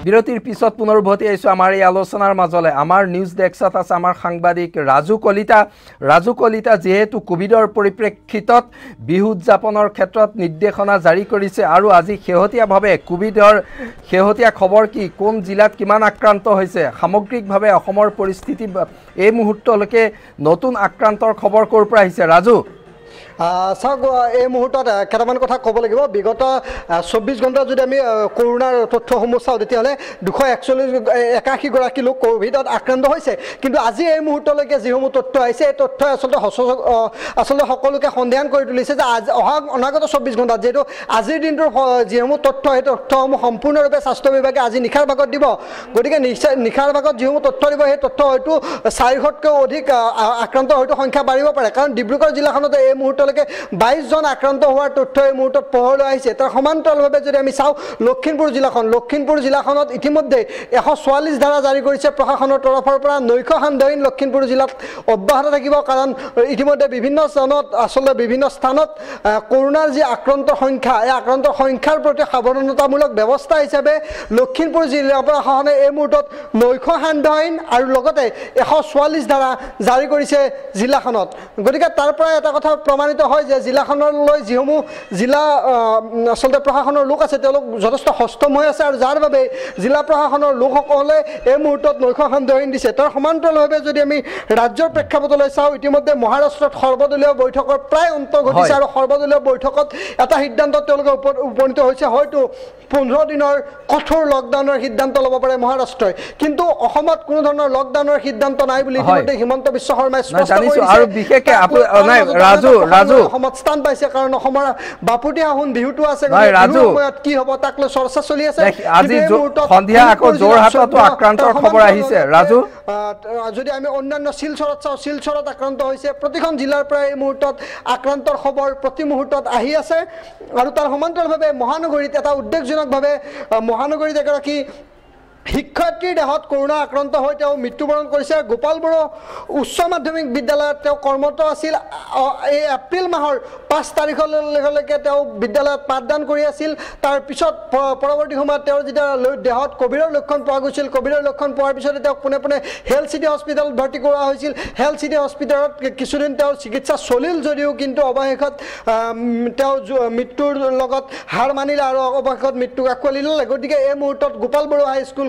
বিৰতিৰ পিছত পুনৰ উভতি আহিছোঁ আমাৰ এই আলোচনাৰ মাজলৈ। আমাৰ নিউজ ডেস্কত আছে আমাৰ সাংবাদিক ৰাজু কলিতা যিহেতু কোভিডৰ পৰিপ্ৰেক্ষিতত বিহু উদযাপনৰ ক্ষেত্ৰত নিৰ্দেশনা জাৰি কৰিছে আৰু আজি শেহতীয়াভাৱে কোভিডৰ শেহতীয়া খবৰ কি, কোন জিলাত কিমান আক্ৰান্ত হৈছে, সামগ্ৰিকভাৱে অসমৰ পৰিস্থিতি এই মুহূৰ্তলৈকে নতুন আক্ৰান্তৰ খবৰ ক'ৰ পৰা আহিছে ৰাজু? চাওক, এই মুহূৰ্তত কেইটামান কথা ক'ব লাগিব। বিগত 24 ঘণ্টা যদি আমি কৰোণাৰ তথ্যসমূহ চাওঁ তেতিয়াহ'লে 281গৰাকী লোক ক'ভিডত আক্ৰান্ত হৈছে। কিন্তু আজি এই মুহূৰ্তলৈকে যিসমূহ তথ্য আহিছে এই তথ্যই আচলতে সকলোকে সন্দেহান কৰি তুলিছে যে অনাগত 24 ঘণ্টাত যিহেতু আজিৰ দিনটোৰ যিসমূহ তথ্য সেই তথ্যসমূহ সম্পূৰ্ণৰূপে স্বাস্থ্য বিভাগে আজি নিশাৰ ভাগত দিব। গতিকে নিশাৰ ভাগত যিসমূহ তথ্য দিব সেই তথ্য হয়তো 400তকৈও অধিক আক্ৰান্ত হয়তো সংখ্যা বাঢ়িব পাৰে। কাৰণ ডিব্ৰুগড় জিলাখনতে এই মুহূৰ্তলৈকে 22 জন আক্ৰান্ত হোৱাৰ তথ্য এই মুহূৰ্তত পোহৰলৈ আহিছে। তাৰ সমান্তৰালভাৱে যদি আমি চাওঁ লখিমপুৰ জিলাখনত ইতিমধ্যে 144 ধাৰা জাৰি কৰিছে প্ৰশাসনৰ তৰফৰ পৰা। নৈশ সান্ধ্যহীন লখিমপুৰ জিলাত অব্যাহত থাকিব, কাৰণ ইতিমধ্যে বিভিন্ন স্থানত কৰোণাৰ যি আক্ৰান্তৰ সংখ্যা এই আক্ৰান্তৰ সংখ্যাৰ প্ৰতি সাৱধানতামূলক ব্যৱস্থা হিচাপে লখিমপুৰ জিলা প্ৰশাসনে এই মুহূৰ্তত নৈশ সান্ধ্যহীন আৰু লগতে 144 ধাৰা জাৰি কৰিছে জিলাখনত। গতিকে তাৰ পৰা এটা কথা প্ৰমাণিত হয় যে জিলাখনলৈ যিসমূহ জিলা আচলতে প্ৰশাসনৰ লোক আছে তেওঁলোক যথেষ্ট সষ্টম হৈ আছে, আৰু যাৰ বাবে জিলা প্ৰশাসনৰ লোকসকলে এই মুহূৰ্তত নৈশ সান্ধ্যহীন দিছে। তাৰ সমান্তৰালভাৱে যদি আমি ৰাজ্যৰ প্ৰেক্ষাপটলৈ চাওঁ, ইতিমধ্যে মহাৰাষ্ট্ৰত সৰ্বদলীয় বৈঠকৰ প্ৰায় অন্ত ঘটিছে আৰু সৰ্বদলীয় বৈঠকত এটা সিদ্ধান্তত তেওঁলোকে উপনীত হৈছে, হয়তো 15 দিনৰ কঠোৰ লকডাউনৰ সিদ্ধান্ত ল'ব পাৰে মহাৰাষ্ট্ৰই। কিন্তু অসমত কোনো ধৰণৰ লকডাউনৰ সিদ্ধান্ত নাই বুলি ইতিমধ্যে হিমন্ত বিশ্ব শৰ্মাই স্পষ্ট কৰিছে। আৰু বিশেষকৈ ৰাজু অসমত স্থান পাইছে, কাৰণ অসমৰ বাপুতি আহোন বিহুটো আছে। সময়ত কি হ'ব তাক লৈ চৰ্চা চলি আছে। আজি সন্ধিয়া আকৌ যোৰহাটতো আক্ৰান্তৰ খবৰ আহিছে ৰাজু। যদি আমি অন্যান্য শিলচৰত চাওঁ, শিলচৰত আক্ৰান্ত হৈছে। প্ৰতিখন জিলাৰ পৰা এই মুহূৰ্তত আক্ৰান্তৰ খবৰ প্ৰতি মুহূৰ্তত আহি আছে। আৰু তাৰ সমান্তৰালভাৱে মহানগৰীত এটা উদ্বেগজনকভাৱে মহানগৰীত এগৰাকী শিক্ষাৰ্থীৰ দেহত কৰোণা আক্ৰান্ত হৈ তেওঁ মৃত্যুবৰণ কৰিছে। গোপাল বড়ো উচ্চ মাধ্যমিক বিদ্যালয়ত তেওঁ কৰ্মৰত আছিল। এই এপ্ৰিল মাহৰ 5 তাৰিখলৈকে তেওঁ বিদ্যালয়ত পাঠদান কৰি আছিল। তাৰপিছত পৰৱৰ্তী সময়ত তেওঁৰ যেতিয়া দেহত ক'ভিডৰ লক্ষণ পোৱা গৈছিল, ক'ভিডৰ লক্ষণ পোৱাৰ পিছতে তেওঁক পোনে পোনে হেল্থ চিটি হস্পিটেলত ভৰ্তি কৰোৱা হৈছিল। হেল্থ চিটি হস্পিটেলত কিছুদিন তেওঁৰ চিকিৎসা চলিল যদিও কিন্তু অৱশেষত তেওঁ মৃত্যুৰ লগত হাৰ মানিলে আৰু অৱশেষত মৃত্যুক আঁকোৱালি ল'লে। গতিকে এই মুহূৰ্তত গোপাল বড়ো হাইস্কুল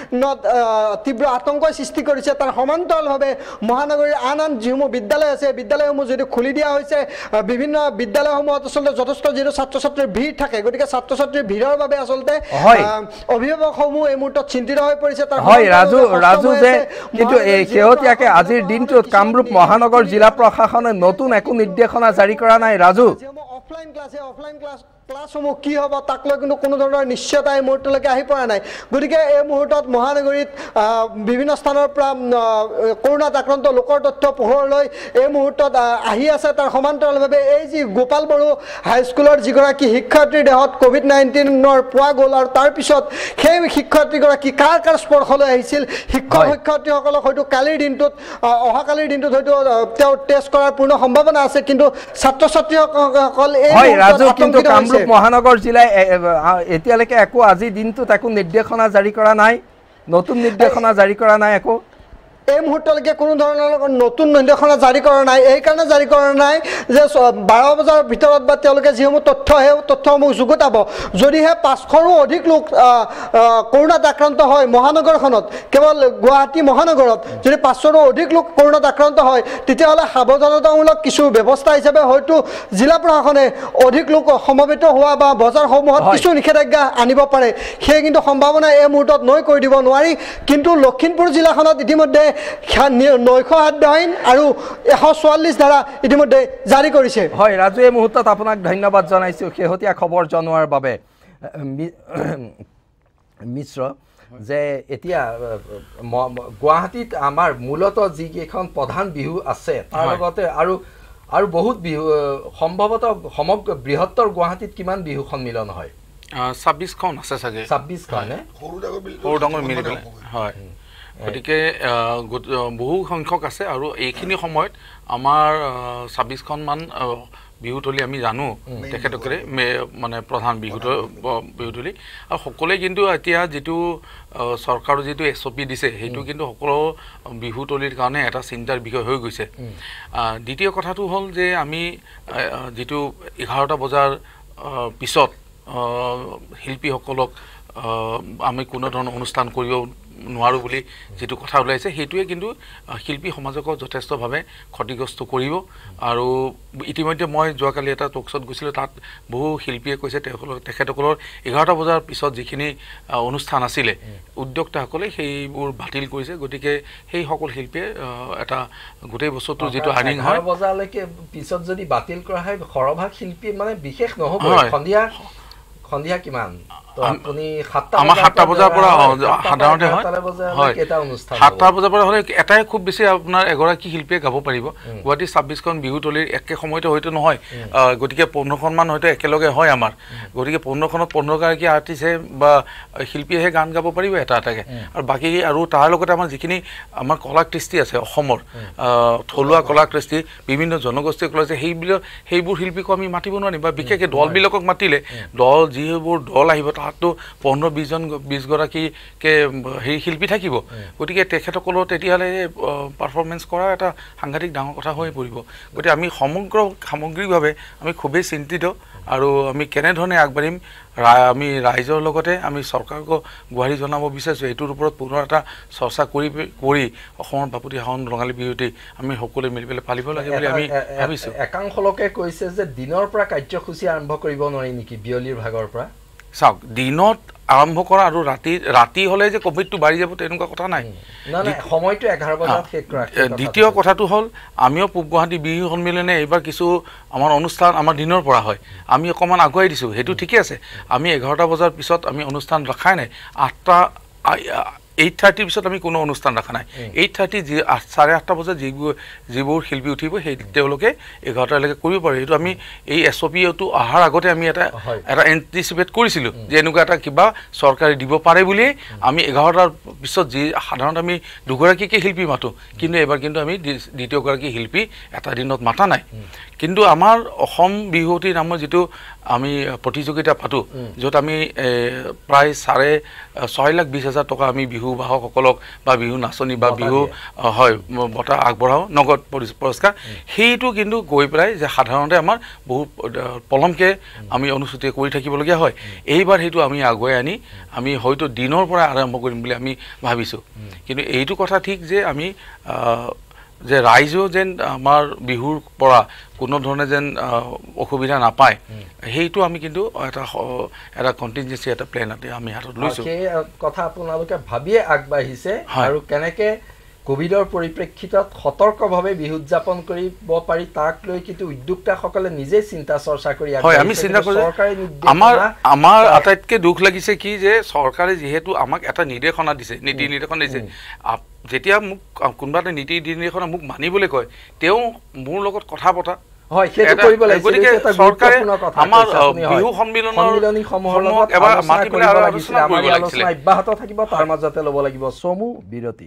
তীব্ৰ আতংকৰ সৃষ্টি কৰিছে। তাৰ সমান্তৰালভাৱে মহানগৰীৰ আন যিসমূহ বিদ্যালয় আছে বিদ্যালয়সমূহ যদি খুলি দিয়া হৈছে, বিভিন্ন বিদ্যালয়সমূহত আচলতে যথেষ্ট যিহেতু ছাত্ৰ ছাত্ৰীৰ ভিৰ থাকে, গতিকে ছাত্ৰ ছাত্ৰীৰ ভিৰৰ বাবে আচলতে অভিভাৱকসমূহ এই মুহূৰ্তত চিন্তিত হৈ পৰিছে। ৰাজু যে কিন্তু শেহতীয়াকৈ আজিৰ দিনটোত কামৰূপ মহানগৰ জিলা প্ৰশাসনে নতুন একো নিৰ্দেশনা জাৰি কৰা নাই ৰাজু। অফলাইন ক্লাছসমূহ কি হ'ব তাক লৈ কিন্তু কোনো ধৰণৰ নিশ্চয়তা এই মুহূৰ্তলৈকে আহি পৰা নাই। গতিকে এই মুহূৰ্তত মহানগৰীত বিভিন্ন স্থানৰ পৰা কৰোণাত আক্ৰান্ত লোকৰ তথ্য পোহৰলৈ এই মুহূৰ্তত আহি আছে। তাৰ সমান্তৰালভাৱে এই যি গোপাল বড়ো হাইস্কুলৰ যিগৰাকী শিক্ষাৰ্থীৰ দেহত COVID-19 পোৱা গ'ল, আৰু তাৰপিছত সেই শিক্ষাৰ্থীগৰাকী কাৰ স্পৰ্শলৈ আহিছিল, শিক্ষাৰ্থীসকলক হয়তো অহাকালিৰ দিনটোত হয়তো তেওঁ টেষ্ট কৰাৰ পূৰ্ণ সম্ভাৱনা আছে। কিন্তু ছাত্ৰ ছাত্ৰীসকল কামৰূপ মহানগৰ জিলাই এতিয়ালৈকে একো আজিৰ দিনটোত একো নিৰ্দেশনা জাৰি কৰা নাই, নতুন নিৰ্দেশনা জাৰি কৰা নাই একো। এই মুহূৰ্তলৈকে কোনো ধৰণৰ নতুন নিৰ্দেশনা জাৰি কৰা নাই। এইকাৰণে জাৰি কৰা নাই যে 12 বজাৰ ভিতৰত বা তেওঁলোকে যিসমূহ তথ্য সেই তথ্যসমূহ যুগুতাব। যদিহে 500ৰো অধিক লোক কৰোণাত আক্ৰান্ত হয় মহানগৰখনত, কেৱল গুৱাহাটী মহানগৰত যদি 500ৰো অধিক লোক কৰোণাত আক্ৰান্ত হয়, তেতিয়াহ'লে সাৱধানতামূলক কিছু ব্যৱস্থা হিচাপে হয়তো জিলা প্ৰশাসনে অধিক লোক সমবেত হোৱা বা বজাৰসমূহত কিছু নিষেধাজ্ঞা আনিব পাৰে। সেয়ে কিন্তু সম্ভাৱনা এই মুহূৰ্তত নৈ কৰি দিব নোৱাৰি। কিন্তু লখিমপুৰ জিলাখনত ইতিমধ্যে নৈশ সান্ধ্যহীন আৰু 144 ধাৰা ইতিমধ্যে জাৰি কৰিছে। হয় ৰাজু, এই মুহূৰ্তত আপোনাক ধন্যবাদ জনাইছোঁ শেহতীয়া খবৰ জনোৱাৰ বাবে। মিশ্ৰ যে এতিয়া গুৱাহাটীত আমাৰ মূলতঃ যিকেইখন প্ৰধান বিহু আছে তাৰ লগতে আৰু বহুত বিহু সম্ভৱতঃ সমগ্ৰ বৃহত্তৰ গুৱাহাটীত কিমান বিহু সন্মিলন হয়? 26খন আছে চাগে। 26খন সৰু ডাঙৰ মিলি পেলাই হয়। গতিকে বহু সংখ্যক আছে আৰু এইখিনি সময়ত আমাৰ 26খনমান বিহুতলী আমি জানো তেখেতসকলে মানে প্ৰধান বিহুতলী আৰু সকলোৱে কিন্তু এতিয়া যিটো চৰকাৰৰ যিটো SOP দিছে সেইটো কিন্তু সকলো বিহুতলীৰ কাৰণে এটা চিন্তাৰ বিষয় হৈ গৈছে দ্বিতীয় কথাটো হ'ল যে আমি যিটো 11টা বজাৰ পিছত শিল্পীসকলক আমি কোনো ধৰণৰ অনুষ্ঠান কৰিব নোৱাৰো বুলি যেটো কথা ওলাইছে হেতুৱে কিন্তু শিল্পী সমাজক যথেষ্টভাৱে ক্ষতিগ্ৰস্ত কৰিব আৰু ইতিমধ্যে মই যোৱাকালি এটা টকছত গৈছিল তাত বহু শিল্পীয়ে কৈছে তেখেতসকলৰ 11টা বজাৰ পিছত যিখিনি অনুষ্ঠান আছিল উদ্যোক্তাসকলে সেইবোৰ বাতিল কৰিছে গতিকে সেই সকল শিল্পীয়ে এটা গোটেই বছৰটো যেটো আৰ্নিং হয় 11 বজালৈকে পিছত যদি বাতিল কৰা হয় সৰভাগ শিল্পী মানে বিশেষ নহব সন্ধিয়া কিমান তো আপুনি 7টা বজাৰ পৰা সাধাৰণতে হয় এটা অনুষ্ঠান 7টা বজাৰ পৰা হলে এটাই খুব বেছি আপোনাৰ এগৰাকী শিল্পীয়ে গাব পাৰিব গুৱাহাটী 26খন বিহুতলীৰ একে সময়তে হয়তো নহয় গতিকে 15খন মান হয়তো একেলগে হয় আমাৰ গতিকে 15খনত 15 গৰাকী আৰ্টিষ্টে বা শিল্পীয়ে গান গাব পাৰিব এটা এটাকে আৰু বাকি আৰু তাৰ লগতে আমাৰ যিখিনি আমাৰ কলা কৃষ্টি আছে অসমৰ থলুৱা কলা কৃষ্টি বিভিন্ন জনগোষ্ঠী কলা আছে সেইবোৰ শিল্পীক আমি মাতিব নোৱাৰিম বা বিশেষকৈ দলবিলাকক মাতিলে দল যিবোৰ দল আহিব তাতো 15-20 গৰাকীকে সেই শিল্পী থাকিব গতিকে তেখেতসকলৰ তেতিয়ালে পাৰফৰমেন্স কৰা এটা সাংঘাতিক ডাঙৰ কথা হৈ পৰিব গতিকে আমি সামগ্ৰিকভাৱে আমি খুবেই চিন্তিত আৰু আমি কেনে ধৰণে আগবাঢ়িম আমি ৰাইজৰ লগতে আমি চৰকাৰক গুৱাহাটী জনাব বিচাৰিছো এইটোৰ ওপৰত পুনৰ এটা চৰ্চা কৰি অসমৰ বাপুতি সাহোন ৰঙালী বিহুটি আমি সকলোৱে মিলি পেলাই পালিব লাগে বুলি আমি ভাবিছো একাংশ লোকে কৈছে যে দিনৰ পৰা কাৰ্যসূচী আৰম্ভ কৰিব নোৱাৰি নেকি বিয়লিৰ ভাগৰ পৰা চাওক দিনত আৰম্ভ কৰা আৰু ৰাতি হলে যে কোভিডটো বাঢ়ি যাব তেনেকুৱা কথা নাই না সময়টো 11 বজাত শেষ কৰা দ্বিতীয় কথাটো হ'ল আমিও পূব গুৱাহাটী বিহু সন্মিলনে এইবাৰ কিছু আমাৰ অনুষ্ঠান আমাৰ দিনৰ পৰা হয় আমি অকমান আগুৱাই দিছো হেতু ঠিকই আছে আমি 11টা বজাৰ পিছত আমি অনুষ্ঠান ৰাখাই নাই 8:30 পিছত আমি কোনো অনুষ্ঠান ৰাখা নাই 8:30 8:30 বজাত যিবোৰ শিল্পী উঠিব সেই তেওঁলোকে 11টা লৈকে কৰিব পাৰে এইটো আমি এই SOPটো আহাৰ আগতে আমি এটা এন্টিসিপেট কৰিছিলো যে এনেকুৱা এটা কিবা চৰকাৰে দিব পাৰে বুলি আমি 11টাৰ পিছত যি সাধাৰণতে আমি দুগৰাকীকে শিল্পী মাতো কিন্তু এবাৰ কিন্তু আমি দ্বিতীয় গৰাকী শিল্পী এটা দিনত মাতা নাই কিন্তু আমাৰ অসম বিহুটি নামৰ যেটো আমি প্ৰতিযোগিতা পাতো যত আমি প্ৰায় 6,20,000 টকা আমি বিহু বাহকসকলক বা বিহু নাচনী বা বিহু হয় বটা আগবঢ়াও নগদ পুৰস্কাৰ সেইটো কিন্তু গৈ পেলাই যে সাধাৰণতে আমাৰ বহু পলমকে আমি অনুষ্ঠিত কৰি থাকিবলগীয়া হয় এইবাৰ হেতু আমি আগুৱাই আনি আমি হয়তো দিনৰ পৰা আৰম্ভ কৰিম বুলি আমি ভাবিছো কিন্তু এইটো কথা ঠিক যে আমি যে ৰাইজো যেন আমাৰ বিহুৰ পৰা কোনো ধৰণে যেন অসুবিধা নাপায় হেইটো আমি কিন্তু এটা কন্টিনজেন্সি এটা প্ল্যান আছে আমি হাতত লৈছো সেই কথা আপোনালোকে ভাবিয়ে আগবাঢ়িছে আৰু কেনেকে কোভিডৰ পৰিপ্ৰেক্ষিতত সতৰ্কভাৱে বিহু উদযাপন কৰিব পাৰি তাক লৈ কিন্তু উদ্যোক্তাসকলে নিজে চিন্তা চৰ্চা কৰি হয় আমি চিন্তা কৰি আমাৰ আটাইতকৈ দুখ লাগিছে কি যে চৰকাৰে যেহেতু আমাক এটা নিৰ্দেশনা দিছে নীতি নিৰ্দেশনা দিছে যেতিয়া মোক কোনবা এটা নীতি নিৰ্দেশনা মোক মানিবলৈ কয় তেও মোৰ লগত কথা পতা হয় সেইটো কৰিব লাগিব এটা গুৰুত্বপূৰ্ণ কথা আমাৰ বিহু সন্মিলনীসমূহৰ লগত এবাৰ মাতি পেলাই আলোচনা কৰিব লাগিছিল অব্যাহত থাকিব তাৰ মাজতে ল'ব লাগিব চমু বিৰতি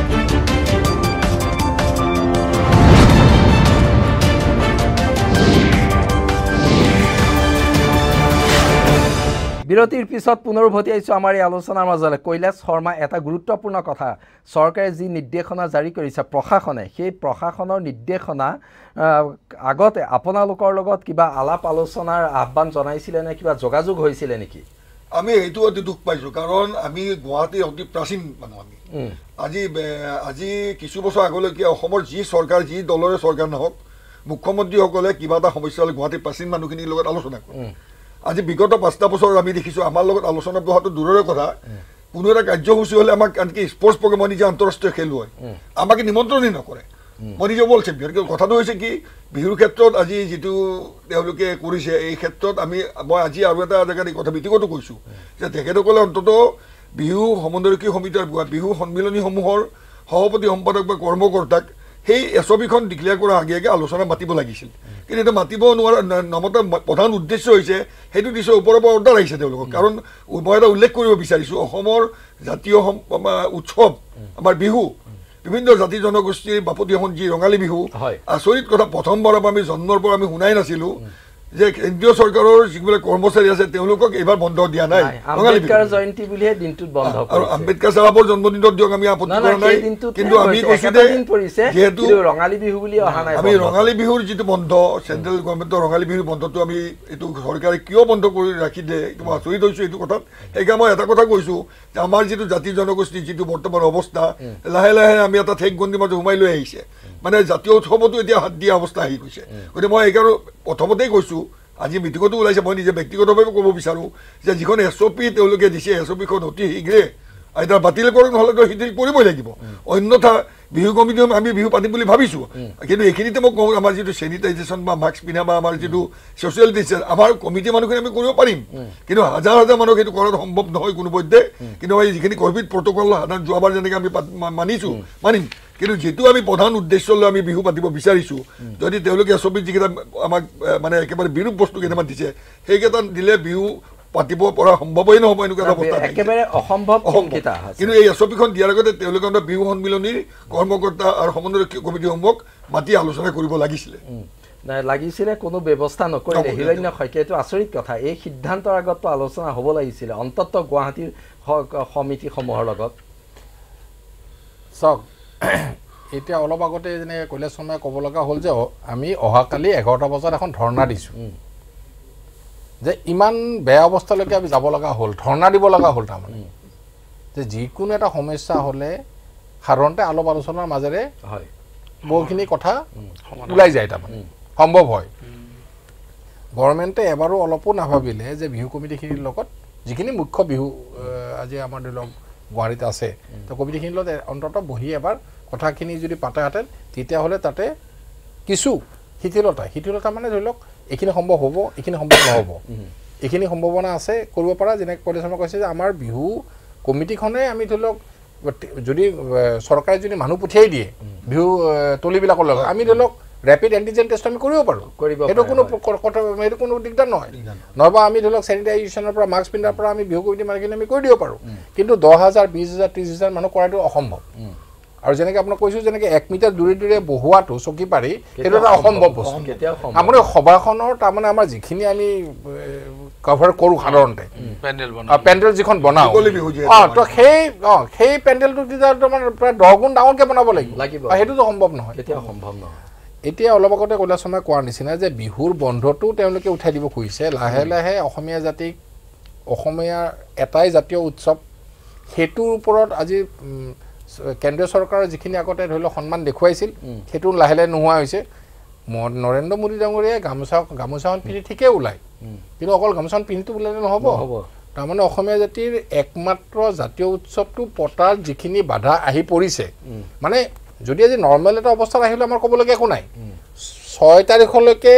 বিৰতিৰ পিছত পুনৰ উভতি আহিছো আমাৰ এই আলোচনাৰ মাজলৈ কৈলাশ শৰ্মা এটা গুৰুত্বপূৰ্ণ কথা চৰকাৰে যি নিৰ্দেশনা জাৰি কৰিছে প্ৰশাসনে সেই প্ৰশাসনৰ নিৰ্দেশনা আগতে আপোনালোকৰ লগত কিবা আলাপ আলোচনাৰ আহ্বান জনাইছিলে নে কিবা যোগাযোগ হৈছিল নেকি আমি এইটো অতি দুখ পাইছো কাৰণ আমি গুৱাহাটী অতি প্ৰাচীন মানুহ আমি আজি কিছু বছৰ আগলৈকে অসমৰ যি চৰকাৰ যি দলৰে চৰকাৰ নহওক মুখ্যমন্ত্ৰীসকলে কিবা এটা সমস্যা হ'লে গুৱাহাটী প্ৰাচীন মানুহখিনিৰ লগত আলোচনা কৰে আজি বিগত 5টা বছৰ আমি দেখিছো আমাৰ লগত আলোচনা বহাটো দূৰৰে কথা কোনো এটা কাৰ্যসূচী হ'লে আমাক আনকি স্পৰ্টছ প্ৰগ্ৰাম নিজে আন্তঃৰাষ্ট্ৰীয় খেল হয় আমাক নিমন্ত্ৰণই নকৰে মই নিজে ৱৰ্ল্ড চেম্পিয়ন কিন্তু কথাটো হৈছে কি বিহুৰ ক্ষেত্ৰত আজি যিটো তেওঁলোকে কৰিছে এই ক্ষেত্ৰত মই আজি আৰু এটা জেগাত কথা ব্যক্তিগত কৈছোঁ যে তেখেতসকলে অন্ততঃ বিহু সমন্বয়কী সমিতিৰ বিহু সন্মিলনীসমূহৰ সভাপতি সম্পাদক বা কৰ্মকৰ্তাক সেই SOPখন ডিক্লেয়াৰ কৰাৰ আগে আলোচনা মাতিব লাগিছিল কিন্তু এটা মাতিব নোৱাৰা নমতাৰ প্ৰধান উদ্দেশ্য হৈছে সেইটো দিশৰ ওপৰৰ পৰা অৰ্ডাৰ আহিছে তেওঁলোকক কাৰণ মই এটা উল্লেখ কৰিব বিচাৰিছোঁ অসমৰ জাতীয় উৎসৱ আমাৰ বিহু বিভিন্ন জাতি জনগোষ্ঠীৰ বাপতি সাহোন যি ৰঙালী বিহু হয়। আচৰিত কথা প্ৰথমবাৰ আমি জন্মৰ পৰা আমি শুনাই নাছিলোঁ যে কেন্দ্ৰীয় চৰকাৰৰ যিবিলাক কৰ্মচাৰী আছে তেওঁলোকক এইবাৰ বন্ধ দিয়া নাই ৰঙালী বিহু জয়ন্তী বুলিহে দিনটোত বন্ধ আৰু আম্বেদকাৰ চাহাবৰ জন্মদিনত দিয়ক আমি আপত্তি কৰা নাই কিন্তু আমি কৈছোঁ যে যিহেতু ৰঙালী বিহু বুলি অহা নাই আমি ৰঙালী বিহুৰ যিটো বন্ধ চেণ্ট্ৰেল গভৰ্ণমেণ্টৰ ৰঙালী বিহুৰ বন্ধটো আমি এইটো চৰকাৰে কিয় বন্ধ কৰি ৰাখি দিয়ে মই আচৰিত হৈছোঁ এইটো কথাত সেইকাৰণে মই এটা কথা কৈছোঁ যে আমাৰ যিটো জাতি জনগোষ্ঠীৰ যিটো বৰ্তমান অৱস্থা লাহে লাহে আমি এটা ঠেক গণ্ডিৰ মাজত সোমাই লৈ আহিছে মানে জাতীয় উৎসৱতো এতিয়া হাত দিয়া অৱস্থা আহি গৈছে গতিকে মই সেইকাৰণে প্ৰথমতেই কৈছোঁ আজি মিটিঙতো ওলাইছে মই নিজে ব্যক্তিগতভাৱে ক'ব বিচাৰোঁ যে যিখন SOP তেওঁলোকে দিছে SOPখন অতি শীঘ্ৰে এতিয়া বাতিল কৰক নহ'লেতো শিথিল কৰিবই লাগিব অন্যথা বিহু কমিটি আমি বিহু পাতিম বুলি ভাবিছোঁ কিন্তু এইখিনিতে মই কওঁ আমাৰ যিটো চেনিটাইজেশ্যন বা মাস্ক পিন্ধা বা আমাৰ যিটো ছ'চিয়েল ডিষ্টেঞ্চ আমাৰ কমিটি মানুহখিনি আমি কৰিব পাৰিম কিন্তু হাজাৰ হাজাৰ মানুহক সেইটো কৰাটো সম্ভৱ নহয় কোনোপধ্যে কিন্তু এই যিখিনি ক'ভিড প্ৰট'কল সাধাৰণ যোৱাবাৰ যেনেকৈ আমি মানিছোঁ মানিম কিন্তু যিটো আমি প্ৰধান উদ্দেশ্য লৈ আমি বিহু পাতিব বিচাৰিছোঁ যদি তেওঁলোকে SOP যিকেইটা আমাক মানে একেবাৰে বিৰূপ বস্তু কেইটামান দিছে সেইকেইটা দিলে বিহু পাতিব পৰা সম্ভৱেই নহ'ব এনেকুৱা এটা অৱস্থা একেবাৰে অসম্ভৱ কিন্তু এই SOPখন দিয়াৰ আগতে তেওঁলোকে বিহু সন্মিলনীৰ কৰ্মকৰ্তা আৰু সমন্বয় কমিটিসমূহক মাতি আলোচনা কৰিব লাগিছিলে লাগিছিলে কোনো ব্যৱস্থা নকৰিলে হিৰণ্য শইকীয়া এইটো আচৰিত কথা এই সিদ্ধান্তৰ আগতো আলোচনা হ'ব লাগিছিলে অন্ততঃ গুৱাহাটীৰ সমিতিসমূহৰ লগত চাওক এতিয়া অলপ আগতে যেনে কৈলাশ শৰ্মাই ক'ব লগা হ'ল যে আমি অহাকালি 11টা বজাত এখন ধৰ্ণা দিছোঁ যে ইমান বেয়া অৱস্থালৈকে আমি যাব লগা হ'ল ধৰ্ণা দিব লগা হ'ল তাৰমানে যে যিকোনো এটা সমস্যা হ'লে সাধাৰণতে আলাপ আলোচনাৰ মাজেৰে বহুখিনি কথা ওলাই যায় তাৰমানে সম্ভৱ হয় গভৰ্ণমেণ্টে এবাৰো অলপো নাভাবিলে যে বিহু কমিটিখিনিৰ লগত যিখিনি মুখ্য বিহু আজি আমাৰ ধৰি লওক গুৱাহাটীত আছে তো কমিটিখিনিৰ লগত অন্ততঃ বহি এবাৰ কথাখিনি যদি পাতেহেঁতেন তেতিয়াহ'লে তাতে কিছু শিথিলতা মানে ধৰি লওক এইখিনি সম্ভৱ হ'ব এইখিনি সম্ভৱ নহ'ব এইখিনি সম্ভাৱনা আছে কৰিব পৰা যেনেকৈ কৈলাশ শৰ্মাই কৈছে যে আমাৰ বিহু কমিটিখনে আমি ধৰি লওক যদি চৰকাৰে যদি মানুহ পঠিয়াই দিয়ে বিহু তলিবিলাকৰ লগত আমি ধৰি লওক ৰেপিড এণ্টিজেন টেষ্ট আমি কৰিব পাৰোঁ সেইটো কোনো কথা সেইটো কোনো দিগদাৰ নহয় নহবা আমি ধৰি লওক চেনিটাইজেশ্যনৰ পৰা মাস্ক পিন্ধাৰ পৰা আমি বিহু কমিটি মানুহখিনি আমি কৰি দিব পাৰোঁ কিন্তু 10,000 20,000 30,000 মানুহ কৰাটো অসম্ভৱ আৰু যেনেকৈ আপোনাক কৈছোঁ যেনেকৈ 1 মিটাৰ দূৰে দূৰে বহুৱাটো চকী পাৰি সেইটো এটা অসম্ভৱ বস্তু আপুনি সভাখনৰ তাৰমানে আমাৰ যিখিনি আমি কভাৰ কৰোঁ সাধাৰণতে পেণ্ডেল যিখন বনাওঁ তো সেই পেণ্ডেলটো তাৰমানে প্ৰায় 10 গুণ ডাঙৰকৈ বনাব লাগিব সেইটোতো সম্ভৱ নহয় এতিয়া অলপ আগতে কৈলাশ শৰ্মাই কোৱাৰ নিচিনা যে বিহুৰ বন্ধটো তেওঁলোকে উঠাই দিব খুজিছে লাহে লাহে অসমীয়া জাতিক অসমীয়াৰ এটাই জাতীয় উৎসৱ সেইটোৰ ওপৰত আজি কেন্দ্ৰীয় চৰকাৰৰ যিখিনি আগতে ধৰি লওক সন্মান দেখুৱাইছিল সেইটো লাহে লাহে নোহোৱা হৈছে নৰেন্দ্ৰ মোদী ডাঙৰীয়াই গামোচাখন পিন্ধি ঠিকেই ওলায় কিন্তু অকল গামোচাখন পিন্ধিটো ওলালে নহ'ব তাৰমানে অসমীয়া জাতিৰ একমাত্ৰ জাতীয় উৎসৱটো পতাৰ যিখিনি বাধা আহি পৰিছে মানে যদি আজি নৰ্মেল এটা অৱস্থাত আহিলে আমাৰ ক'বলগীয়া একো নাই 6 তাৰিখলৈকে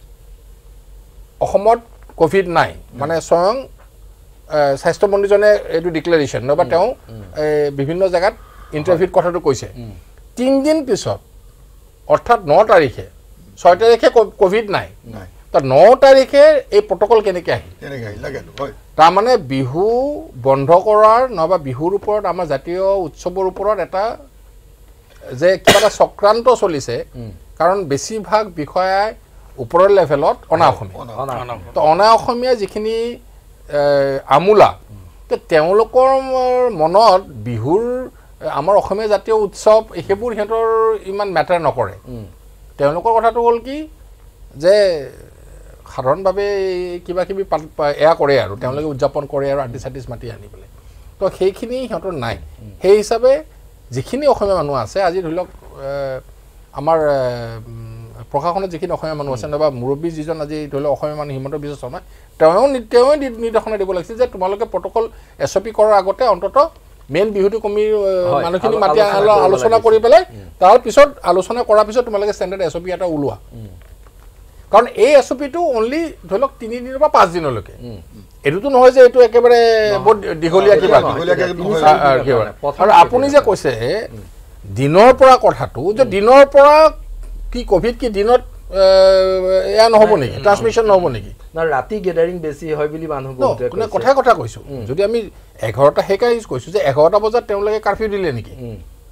অসমত ক'ভিড নাই মানে স্বয়ং স্বাস্থ্যমন্ত্ৰীজনে এইটো ডিক্লেৰেশ্যন নহবা তেওঁ বিভিন্ন জেগাত ইণ্টাৰভিউত কথাটো কৈছে 3 দিন পিছত অৰ্থাৎ 9 তাৰিখে 6 তাৰিখে ক'ভিড নাই তো 9 তাৰিখে এই প্ৰট'কল কেনেকৈ আহিল তাৰমানে বিহু বন্ধ কৰাৰ নহবা বিহুৰ ওপৰত আমাৰ জাতীয় উৎসৱৰ ওপৰত এটা যে কিবা এটা চক্ৰান্ত চলিছে কাৰণ বেছিভাগ বিষয়াই ওপৰৰ লেভেলত অনা অসমীয়া তো অনা অসমীয়া যিখিনি আমোলা তেওঁলোকৰ মনত বিহুৰ আমাৰ অসমীয়া জাতীয় উৎসৱ সেইবোৰ সিহঁতৰ ইমান মেটাৰ নকৰে তেওঁলোকৰ কথাটো হ'ল কি যে সাধাৰণভাৱে কিবা কিবি এয়া কৰে আৰু তেওঁলোকে উদযাপন কৰে আৰু আৰ্টিষ্ট মাতি আনি পেলাই তো সেইখিনি সিহঁতৰ নাই সেই হিচাপে যিখিনি অসমীয়া মানুহ আছে আজি ধৰি লওক আমাৰ প্ৰশাসনত যিখিনি অসমীয়া মানুহ আছে নহবা মুৰব্বী যিজন আজি ধৰি লওক অসমীয়া মানুহ হিমন্ত বিশ্ব শৰ্মা তেওঁ নিৰ্দেশনা দিব লাগিছিল যে তোমালোকে প্ৰট'কল SOP কৰাৰ আগতে অন্ততঃ মেইন বিহুটো কমিটিৰ মানুহখিনি মাতি আলোচনা কৰি পেলাই তাৰপিছত আলোচনা কৰাৰ পিছত তোমালোকে ষ্টেণ্ডাৰ্ড SOP এটা ওলোৱা কাৰণ এই SOPটো অনলি ধৰি লওক 3 দিনৰ পৰা 5 দিনলৈকে এইটোতো নহয় যে এইটো একেবাৰে বহুত দীঘলীয়া কিবা আৰু আপুনি যে কৈছে দিনৰ পৰা কথাটো যে দিনৰ পৰা কি ক'ভিড কি দিনত এয়া নহ'ব নেকি ট্ৰান্সমিশ্যন নহ'ব নেকি ৰাতি গেডাৰিং বেছি হয় বুলি মানুহ কথা কৈছোঁ যদি আমি 11টা সেইকাৰণে কৈছোঁ যে 11টা বজাত তেওঁলোকে কাৰফিউ দিলে নেকি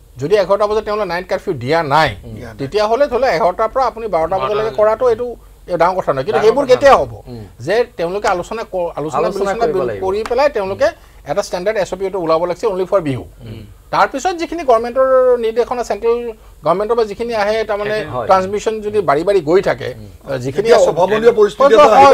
যদি 11টা বজাত তেওঁলোকে নাইট কাৰফিউ দিয়া নাই তেতিয়াহ'লে ধৰি লওক 11টাৰ পৰা আপুনি 12টা বজালৈকে কৰাটো এইটো ডাঙৰ কথা নহয় কিন্তু সেইবোৰ কেতিয়া হ'ব যে তেওঁলোকে আলোচনা কৰি পেলাই তেওঁলোকে এটা ষ্টেণ্ডাৰ্ড SOP টো ওলাব লাগিছে অনলি ফৰ বিহু তাৰ পিছত যিখিনি গভৰ্ণমেণ্টৰ নিৰ্দেশনা চেণ্ট্ৰেল গভৰ্ণমেণ্টৰ পৰা যিখিনি আহে তাৰমানে ট্ৰান্সমিশ্যন যদি বাঢ়ি বাঢ়ি গৈ থাকে যিখিনি অভাৱনীয় পৰিস্থিতি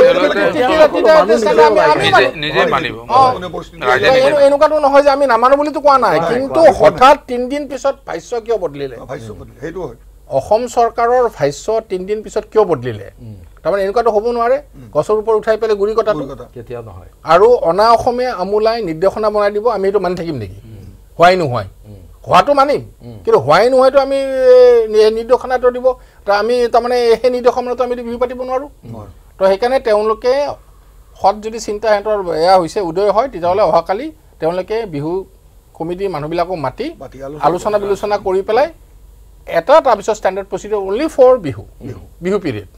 এনেকুৱাটো নহয় যে আমি নামানো বুলিতো কোৱা নাই কিন্তু হঠাৎ 3 দিন পিছত ভাষ্য কিয় বদলিলে সেইটো হয় অসম চৰকাৰৰ ভাষ্য 3 দিন পিছত কিয় বদলিলে তাৰমানে এনেকুৱাটো হ'ব নোৱাৰে গছৰ ওপৰত উঠাই পেলাই গুৰি কটাটো কেতিয়াও নহয় আৰু অনা অসমীয়া আমোলাই নিৰ্দেশনা বনাই দিব আমি এইটো মানি থাকিম নেকি হোৱাই নোহোৱাই হোৱাটো মানিম কিন্তু হোৱাই নোহোৱাইতো আমি নিৰ্দেশনাটো দিব আমি তাৰমানে সেই নিৰ্দেশনাটো আমি বিহু পাতিব নোৱাৰোঁ তো সেইকাৰণে তেওঁলোকে সৎ যদি চিন্তা সিহঁতৰ এয়া হৈছে উদয় হয় তেতিয়াহ'লে অহাকালি তেওঁলোকে বিহু কমিটিৰ মানুহবিলাকক মাতি আলোচনা বিলোচনা কৰি পেলাই এটা তাৰপিছত standard procedure only for Bihu period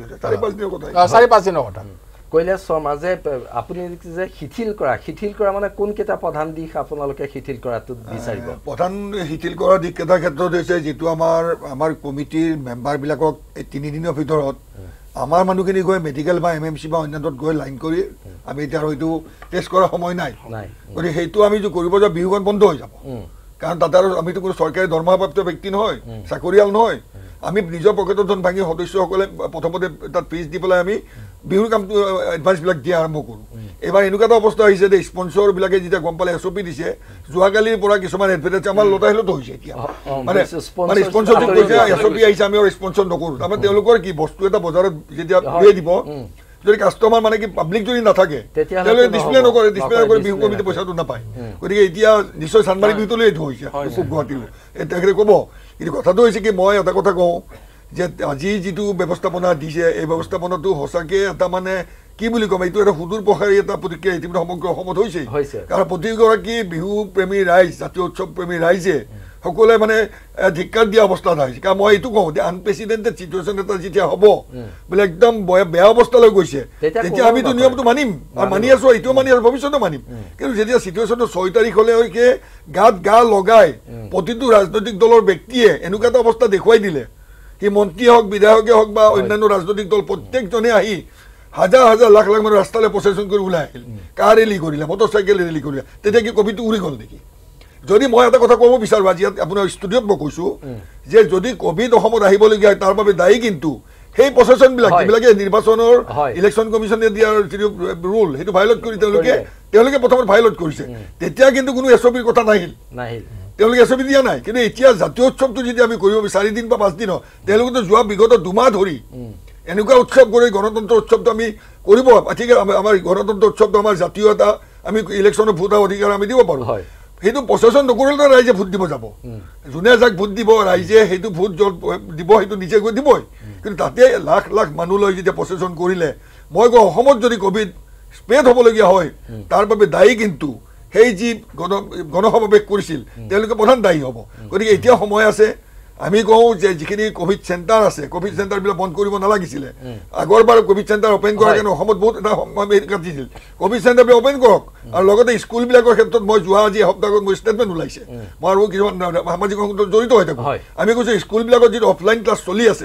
4-5 দিনৰ কথা কৈলাশ শৰ্মা যে আপুনি যে শিথিল কৰা মানে কোনকেইটা প্ৰধান দিশ আপোনালোকে শিথিল কৰাটো বিচাৰিব প্ৰধান শিথিল কৰা দিশকেইটাৰ ক্ষেত্ৰত হৈছে যিটো আমাৰ কমিটিৰ মেম্বাৰবিলাকক এই 3 দিনৰ ভিতৰত আমাৰ মানুহখিনি গৈ মেডিকেল বা MMC বা অন্যান্যত গৈ লাইন কৰি আমি এতিয়া হয়তো টেষ্ট কৰাৰ সময় নাই গতিকে সেইটো আমি যে কৰিব যাওঁ বিহুখন বন্ধ হৈ যাব কাৰণ তাতে আৰু আমিতো কোনো চৰকাৰী দৰমহাপ্ৰাপ্ত ব্যক্তি নহয় চাকৰিয়াল নহয় আমি নিজৰ পকেটত ধন ভাঙি সদস্যসকলে প্ৰথমতে তাত ফিজ দি পেলাই আমি বিহুৰ কামটো এডভান্সবিলাক দিয়া আৰম্ভ কৰোঁ এইবাৰ এনেকুৱা এটা অৱস্থা হৈছে যে স্পনচৰবিলাকে যেতিয়া গম পালে SOP দিছে যোৱাকালিৰ পৰা কিছুমান এডভাৰটাইজ আমাৰ লতাশিলতো হৈছে এতিয়া মানে স্পনচৰ কৈছে SOP আহিছে আমি আৰু স্পনচৰ নকৰোঁ তাৰমানে তেওঁলোকৰ কি বস্তু এটা বজাৰত যেতিয়া উলিয়াই দিব যদি কাষ্টমাৰ মানে কি পাব্লিক যদি নাথাকে তেতিয়াহ'লে ডিছপ্লে নকৰে বিহু কমিটি পইচাটো নাপায় গতিকে এতিয়া নিশ্চয় চানমাৰী বিহুটোলৈ এইটো হৈছে পূব গুৱাহাটীলৈ তেখেতে ক'ব কিন্তু কথাটো হৈছে কি মই এটা কথা কওঁ যে আজি যিটো ব্যৱস্থাপনা দিছে এই ব্যৱস্থাপনাটো সঁচাকৈ এটা মানে কি বুলি ক'ম এইটো এটা সুদূৰ প্ৰসাৰী এটা প্ৰতিক্ৰিয়া ইতিমধ্যে সমগ্ৰ অসমত হৈছে কাৰণ প্ৰতিগৰাকী বিহু প্ৰেমী ৰাইজ জাতীয় উৎসৱ প্ৰেমী ৰাইজে সকলোৱে মানে ধিক্কাৰ দিয়া অৱস্থা এটা হৈছে কাৰণ মই এইটো কওঁ যে আনপ্ৰেচিডেণ্টেড চিটুৱেশ্যন এটা যেতিয়া হ'ব বোলে একদম বেয়া অৱস্থালৈ গৈছে তেতিয়া আমিতো নিয়মটো মানিম আৰু মানি আছোঁ এইটোও মানি আছোঁ ভৱিষ্যতো মানিম কিন্তু যেতিয়া চিটুৱেশ্যনটো 6 তাৰিখলৈকে গাত গা লগাই প্ৰতিটো ৰাজনৈতিক দলৰ ব্যক্তিয়ে এনেকুৱা এটা অৱস্থা দেখুৱাই দিলে সি মন্ত্ৰী হওক বিধায়কে হওক বা অন্যান্য ৰাজনৈতিক দল প্ৰত্যেকজনে আহি হাজাৰ হাজাৰ লাখ লাখ মানুহ ৰাস্তালৈ প্ৰচেছন কৰি ওলাই আহিল কাৰ ৰেলী কৰিলে মটৰচাইকেল ৰেলী কৰিলে তেতিয়া কি ক'ভিডটো উৰি গ'ল নেকি যদি মই এটা কথা ক'ব বিচাৰোঁ আজি ইয়াত আপোনাৰ ষ্টুডিঅ'ত মই কৈছোঁ যে যদি ক'ভিড অসমত আহিবলগীয়া হয় তাৰ বাবে দায়ী কিন্তু সেই প্ৰচেছনবিলাক যিবিলাকে নিৰ্বাচনৰ ইলেকশ্যন কমিশ্যনে দিয়াৰ যিটো ৰুল সেইটো ভাইলেট কৰি তেওঁলোকে প্ৰথমত ভাইলেট কৰিছে তেতিয়া কিন্তু কোনো SOPৰ কথা নাহিল তেওঁলোকে SOP দিয়া নাই কিন্তু এতিয়া জাতীয় উৎসৱটো যদি আমি কৰিব 4 দিন বা 5 দিন তেওঁলোকেতো যোৱা বিগত 2 মাহ ধৰি এনেকুৱা উৎসৱ কৰি গণতন্ত্ৰ উৎসৱটো আমি কৰিব ঠিক আমাৰ গণতন্ত্ৰ উৎসৱটো আমাৰ জাতীয় এটা আমি ইলেকশ্যনৰ ভোটৰ অধিকাৰ আমি দিব পাৰোঁ সেইটো প্ৰচেছন নকৰিলেতো ৰাইজে ভোট দিব যাব যোনে যাক ভোট দিব ৰাইজে সেইটো ভোট দিব সেইটো নিজে গৈ দিবই কিন্তু তাতে লাখ লাখ মানুহ লৈ যেতিয়া প্ৰচেছন কৰিলে মই কওঁ অসমত যদি ক'ভিড স্প্ৰেড হ'বলগীয়া হয় তাৰ বাবে দায়ী কিন্তু সেই যি গণসমাৱেশ কৰিছিল তেওঁলোকে প্ৰধান দায়ী হ'ব গতিকে এতিয়া সময় আছে আমি কওঁ যে যিখিনি ক'ভিড চেণ্টাৰ আছে ক'ভিড চেণ্টাৰবিলাক বন্ধ কৰিব নালাগিছিলে আগৰবাৰ ক'ভিড চেণ্টাৰ অ'পেন কৰাৰ কাৰণে অসমত বহুত এটা সময় কাটিছিল ক'ভিড চেণ্টাৰবিলাক অ'পেন কৰক আৰু লগতে স্কুলবিলাকৰ ক্ষেত্ৰত মই যোৱা আজি এসপ্তাহত মোৰ ষ্টেটমেণ্ট ওলাইছে মই আৰু কিছুমান সামাজিক সংগঠনত জড়িত হৈ থাকোঁ আমি কৈছোঁ স্কুলবিলাকত যিটো অফলাইন ক্লাছ চলি আছে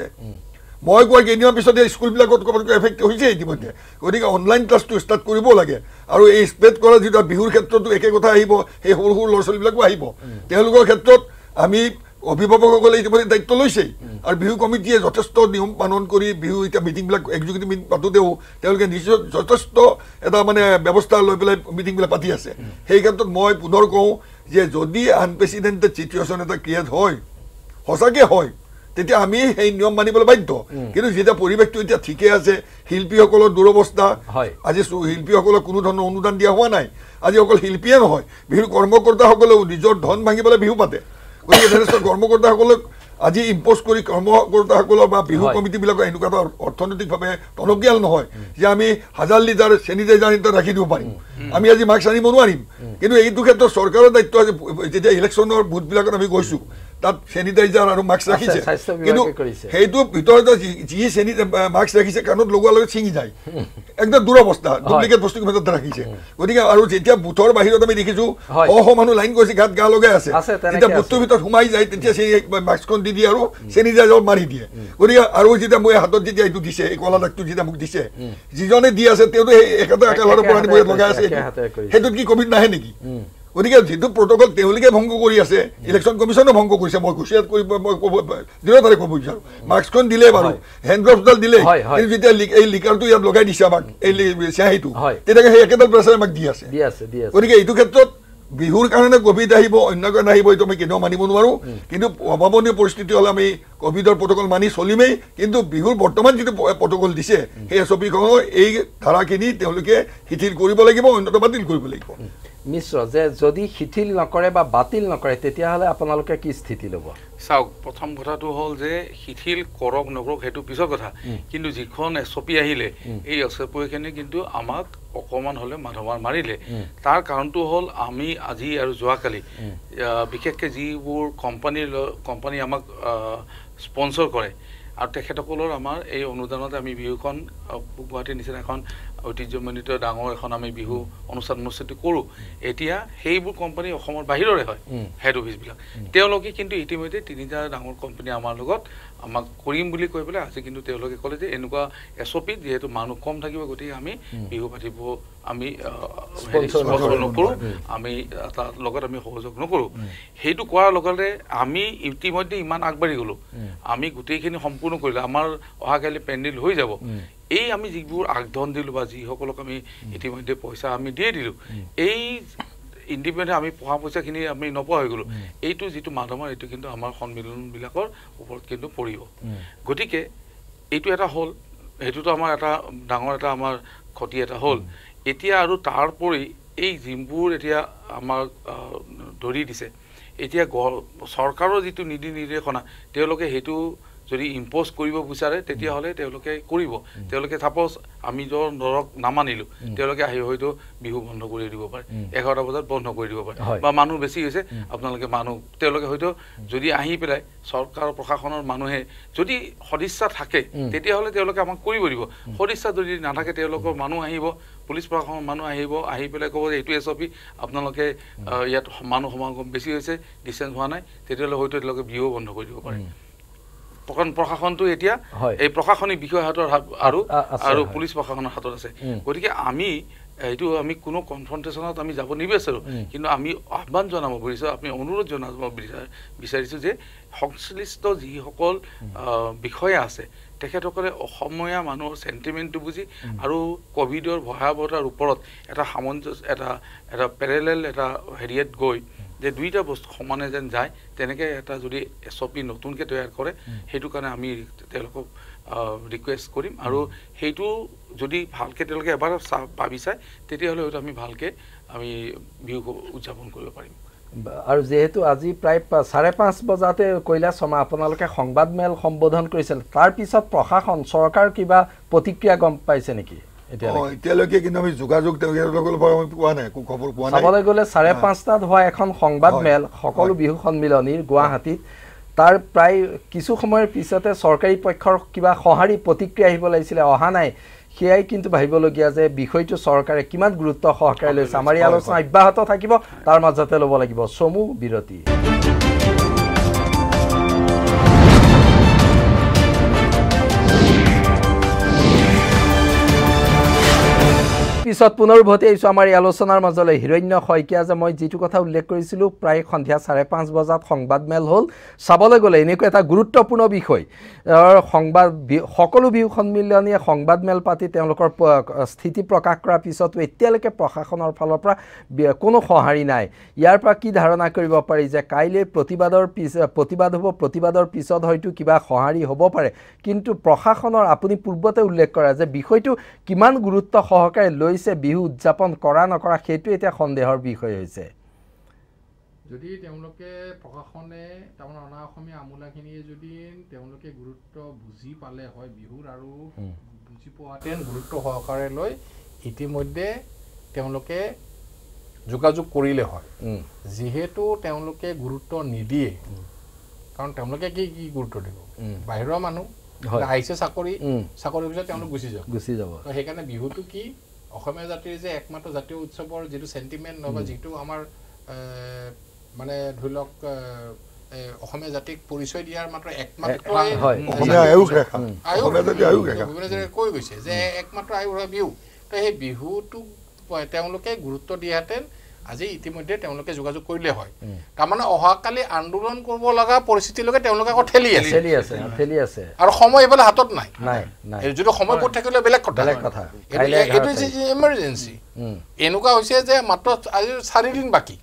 মই কোৱা কেইদিনমান পিছতে স্কুলবিলাকত ক'ৰবাত এফেক্ট হৈছে ইতিমধ্যে গতিকে অনলাইন ক্লাছটো ষ্টাৰ্ট কৰিব লাগে আৰু এই স্প্ৰেড কৰা যিটো বিহুৰ ক্ষেত্ৰতো একে কথা আহিব সেই সৰু সৰু ল'ৰা ছোৱালীবিলাকো আহিব তেওঁলোকৰ ক্ষেত্ৰত আমি অভিভাৱকসকলে ইতিমধ্যে দায়িত্ব লৈছেই আৰু বিহু কমিটিয়ে যথেষ্ট নিয়ম পালন কৰি বিহু এতিয়া মিটিংবিলাক এক্সিকিউটিভ মিটিং পাতোঁতেও তেওঁলোকে নিশ্চয় যথেষ্ট এটা মানে ব্যৱস্থা লৈ পেলাই মিটিংবিলাক পাতি আছে সেই ক্ষেত্ৰত মই পুনৰ কওঁ যে যদি আনপ্ৰেচিডেণ্টেড চিটুৱেশ্যন এটা ক্ৰিয়েট হয় সঁচাকৈ হয় তেতিয়া আমি সেই নিয়ম মানিবলৈ বাধ্য কিন্তু যেতিয়া পৰিৱেশটো এতিয়া ঠিকে আছে শিল্পীসকলৰ দুৰৱস্থা আজি শিল্পীসকলক কোনো ধৰণৰ অনুদান দিয়া হোৱা নাই আজি অকল শিল্পীয়ে নহয় বিহুৰ কৰ্মকৰ্তাসকলেও নিজৰ ধন ভাঙি পেলাই বিহু পাতে গতিকে যথেষ্ট কৰ্মকৰ্তাসকলক আজি ইম্প'জ কৰি কৰ্মকৰ্তাসকলৰ বা বিহু কমিটিবিলাকৰ এনেকুৱা এটা অৰ্থনৈতিকভাৱে টনকিয়াল নহয় যে আমি 1000 লিটাৰ চেনিটাইজাৰ এটা ৰাখি দিব পাৰিম আমি আজি মাস্ক আনিব নোৱাৰিম কিন্তু এইটো ক্ষেত্ৰত চৰকাৰৰ দায়িত্ব আছে যেতিয়া ইলেকশ্যনৰ বুথবিলাকত আমি গৈছোঁ তাত চেনিটাইজাৰ আৰু মাস্ক ৰাখিছে স্বাস্থ্য কিন্তু বিভাগে কৰিছে সেইটো ভিতৰতে যি মাস্ক ৰাখিছে কাণত লগোৱাৰ লগত ছিঙি যায় একদম দুৰৱস্থা ডুপ্লিকেট বস্তু ভিতৰত ৰাখিছে গতিকে আৰু যেতিয়া বুথৰ বাহিৰত আমি দেখিছোঁ মানুহ লাইন কৰিছে গাত গা লগাই আছে যেতিয়া বুথটোৰ ভিতৰত সোমাই যায় তেতিয়া মাস্কখন দি দিয়ে আৰু চেনিটাইজাৰ মাৰি দিয়ে গতিকে আৰু যেতিয়া মই হাতত যেতিয়া এইটো দিছে এই কলা দাগটো যেতিয়া মোক দিছে যিজনে দি আছে তেওঁতো একেটা একেলগে পুৰণি বৈয়াত লগাই আছে সেইটোত কি কভিড নাহে নেকি গতিকে যিটো প্ৰট'কল তেওঁলোকে ভংগ কৰি আছে ইলেকশ্যন কমিশ্যনে ভংগ কৰিছে মই ঘোষিয়াত কৰিব মই দৃঢ়তাৰে ক'ব বিচাৰোঁ মাস্কখন দিলে বাৰু হেণ্ড গ্লাভছডাল দিলে কিন্তু যেতিয়া এই লিকাৰটো ইয়াত লগাই দিছে আমাক এই চিয়াহীটো তেতিয়া সেই একেডাল প্ৰেছাৰ আমাক দি আছে গতিকে এইটো ক্ষেত্ৰত বিহুৰ কাৰণে কভিড আহিব অন্য কাৰণে আহিব এইটো আমি কেতিয়াও মানিব নোৱাৰোঁ কিন্তু অভাৱনীয় পৰিস্থিতি হ'লে আমি কভিডৰ প্ৰট'কল মানি চলিমেই কিন্তু বিহুৰ বৰ্তমান যিটো প্ৰট'কল দিছে সেই SOPখনৰ এই ধাৰাখিনি তেওঁলোকে শিথিল কৰিব লাগিব অন্যথা বাতিল কৰিব লাগিব মিশ্ৰ যে যদি শিথিল নকৰে বা বাতিল নকৰে তেতিয়াহ'লে আপোনালোকে কি স্থিতি ল'ব চাওক প্ৰথম কথাটো হ'ল যে শিথিল কৰক নকৰক সেইটো পিছৰ কথা কিন্তু যিখন SOP আহিলে এই SOPখিনি কিন্তু আমাক অকণমান হ'লে মাধমাৰ মাৰিলে তাৰ কাৰণটো হ'ল আমি আজি আৰু যোৱাকালি বিশেষকৈ যিবোৰ কোম্পানী আমাক স্পন্সৰ কৰে আৰু তেখেতসকলৰ আমাৰ এই অনুদানতে আমি বিহুখন গুৱাহাটীৰ নিচিনা এখন ঐতিহ্যমণ্ডিত ডাঙৰ এখন আমি বিহু অনুষ্ঠান অনুষ্ঠিত কৰোঁ এতিয়া সেইবোৰ কোম্পানী অসমৰ বাহিৰৰে হয় হেড অফিচবিলাক তেওঁলোকে কিন্তু ইতিমধ্যে 3টা ডাঙৰ কোম্পানী আমাৰ লগত আমাক কৰিম বুলি কৈ পেলাই আজি কিন্তু তেওঁলোকে ক'লে যে এনেকুৱা SOP যিহেতু মানুহ কম থাকিব গতিকে আমি বিহু পাতিব আমি স্পন্সৰ নকৰোঁ আমি তাৰ লগত আমি সহযোগ নকৰোঁ সেইটো কোৱাৰ লগতে আমি ইতিমধ্যে ইমান আগবাঢ়ি গ'লোঁ আমি গোটেইখিনি সম্পূৰ্ণ কৰিলোঁ আমাৰ অহাকালি পেণ্ডেল হৈ যাব এই আমি যিবোৰ আগধন দিলোঁ বা যিসকলক আমি ইতিমধ্যে পইচা আমি দিয়ে দিলোঁ এই ইণ্ডিপেণ্ডেণ্ট আমি পঢ়া পইচাখিনি আমি নোপোৱা হৈ গ'লোঁ এইটো যিটো মাধমাৰ এইটো কিন্তু আমাৰ সন্মিলনবিলাকৰ ওপৰত কিন্তু পৰিব গতিকে এইটো এটা হ'ল সেইটোতো আমাৰ এটা ডাঙৰ এটা আমাৰ ক্ষতি এটা হ'ল এতিয়া আৰু তাৰোপৰি এই যিবোৰ এতিয়া আমাক ধৰি দিছে এতিয়া চৰকাৰৰ যিটো নীতি নিৰ্দেশনা তেওঁলোকে সেইটো যদি ইম্প'জ কৰিব বিচাৰে তেতিয়াহ'লে তেওঁলোকে কৰিব তেওঁলোকে ছাপ'জ আমি ধৰক নামানিলোঁ তেওঁলোকে আহি হয়তো বিহু বন্ধ কৰি দিব পাৰে 11টা বজাত বন্ধ কৰি দিব পাৰে বা মানুহ বেছি হৈছে আপোনালোকে তেওঁলোকে হয়তো যদি আহি পেলাই চৰকাৰ প্ৰশাসনৰ মানুহে যদি সদিচ্ছা থাকে তেতিয়াহ'লে তেওঁলোকে আমাক কৰিব দিব সদিচ্ছা যদি নাথাকে তেওঁলোকৰ মানুহ আহিব পুলিচ প্ৰশাসনৰ মানুহ আহি পেলাই ক'ব যে এইটো SOP আপোনালোকে ইয়াত মানুহ সমাগম বেছি হৈছে ডিষ্টেঞ্চ হোৱা নাই তেতিয়াহ'লে হয়তো তেওঁলোকে বিহু বন্ধ কৰি দিব পাৰে প্ৰশাসনটো এতিয়া এই প্ৰশাসনিক বিষয়ৰ হাতত আৰু পুলিচ প্ৰশাসনৰ হাতত আছে গতিকে আমি এইটো আমি কোনো কনফ্ৰণ্টেশ্যনত আমি যাব নিবিচাৰোঁ কিন্তু আমি আহ্বান জনাব বিচাৰিছোঁ আমি অনুৰোধ জনাব বিচাৰিছোঁ যে সংশ্লিষ্ট যিসকল বিষয়া আছে তেখেতসকলে অসমীয়া মানুহৰ চেণ্টিমেণ্টটো বুজি আৰু কভিডৰ ভয়াৱহতাৰ ওপৰত এটা সামঞ্জস্য এটা পেৰেলেল এটা হেৰিয়াত গৈ যে দুইটা বস্তু সমানে যেন যায় তেনেকৈ এটা যদি SOP নতুনকৈ তৈয়াৰ কৰে সেইটো কাৰণে আমি তেওঁলোকক ৰিকুৱেষ্ট কৰিম আৰু সেইটো যদি ভালকৈ তেওঁলোকে এবাৰ ভাবি চায় তেতিয়াহ'লে হয়তো আমি ভালকৈ আমি বিহু উদযাপন কৰিব পাৰিম আৰু যেহেতু আজি প্ৰায় 5:30 বজাতে কৈলাশমা আপোনালোকে সংবাদমেল সম্বোধন কৰিছিল তাৰ পিছত প্ৰশাসন চৰকাৰ কিবা প্ৰতিক্ৰিয়া গম পাইছে নেকি এতিয়ালৈকে কিন্তু আমি যোগাযোগ পোৱা নাই খবৰ পোৱা নাই চাবলৈ গ'লে 5:30টাত হোৱা এখন সংবাদমেল সকলো বিহু সন্মিলনীৰ গুৱাহাটীত তাৰ প্ৰায় কিছু সময়ৰ পিছতে চৰকাৰী পক্ষৰ কিবা সঁহাৰি প্ৰতিক্ৰিয়া আহিব লাগিছিলে অহা নাই সেয়াই কিন্তু ভাবিবলগীয়া যে বিষয়টো চৰকাৰে কিমান গুৰুত্ব সহকাৰে লৈছে আমাৰ এই আলোচনা অব্যাহত থাকিব তাৰ মাজতে ল'ব লাগিব চমু বিৰতি পিছত পুনৰ উভতি আহিছোঁ আমাৰ এই আলোচনাৰ মাজলৈ হিৰণ্য শইকীয়া যে মই যিটো কথা উল্লেখ কৰিছিলোঁ প্ৰায় সন্ধিয়া 5:30 বজাত সংবাদমেল হ'ল চাবলৈ গ'লে এনেকুৱা এটা গুৰুত্বপূৰ্ণ বিষয় সকলো বিহু সন্মিলনীয়ে সংবাদমেল পাতি তেওঁলোকৰ স্থিতি প্ৰকাশ কৰাৰ পিছতো এতিয়ালৈকে প্ৰশাসনৰ ফালৰ পৰা কোনো সঁহাৰি নাই ইয়াৰ পৰা কি ধাৰণা কৰিব পাৰি যে কাইলৈ প্ৰতিবাদ হ'ব প্ৰতিবাদৰ পিছত হয়তো কিবা সঁহাৰি হ'ব পাৰে কিন্তু প্ৰশাসনৰ আপুনি পূৰ্বতে উল্লেখ কৰা যে বিষয়টো কিমান গুৰুত্ব সহকাৰে লৈছে বিহু উদযাপন কৰা নকৰা সেইটো এতিয়া সন্দেহৰ বিষয় হৈছে যদি তেওঁলোকে প্ৰশাসনে তাৰমানে অনা অসমীয়া আমোলাখিনিয়ে যদি তেওঁলোকে গুৰুত্ব বুজি পালে হয় বিহুৰ আৰু বুজি পোৱাতেন গুৰুত্ব সহকাৰে লৈ ইতিমধ্যে তেওঁলোকে যোগাযোগ কৰিলে হয় যিহেতু তেওঁলোকে গুৰুত্ব নিদিয়ে কাৰণ তেওঁলোকে কি গুৰুত্ব দিব বাহিৰৰ মানুহ আহিছে চাকৰি পিছত তেওঁলোক গুচি যাব তো সেইকাৰণে বিহুটো কি অসমীয়া জাতিৰ যে একমাত্ৰ জাতীয় উৎসৱৰ যিটো চেণ্টিমেণ্ট নহবা যিটো আমাৰ মানে ধৰি লওক অসমীয়া জাতিক পৰিচয় দিয়াৰ মাত্ৰ একমাত্ৰ কৈ গৈছে যে একমাত্ৰ আয়ুৰ বিহু তো সেই বিহুটোক তেওঁলোকে গুৰুত্ব দিয়াহেঁতেন আজি ইতিমধ্যে তেওঁলোকে যোগাযোগ কৰিলে হয় তাৰমানে অহাকালি আন্দোলন কৰিব লগা পৰিস্থিতিলৈকে তেওঁলোকে আকৌ ঠেলি আছে আৰু সময় এইফালে হাতত নাই যদি সময় ক'ত থাকিলে বেলেগ কথা এইটো ইমাৰ্জেঞ্চি এনেকুৱা হৈছে যে মাত্ৰ আজি 4 দিন বাকী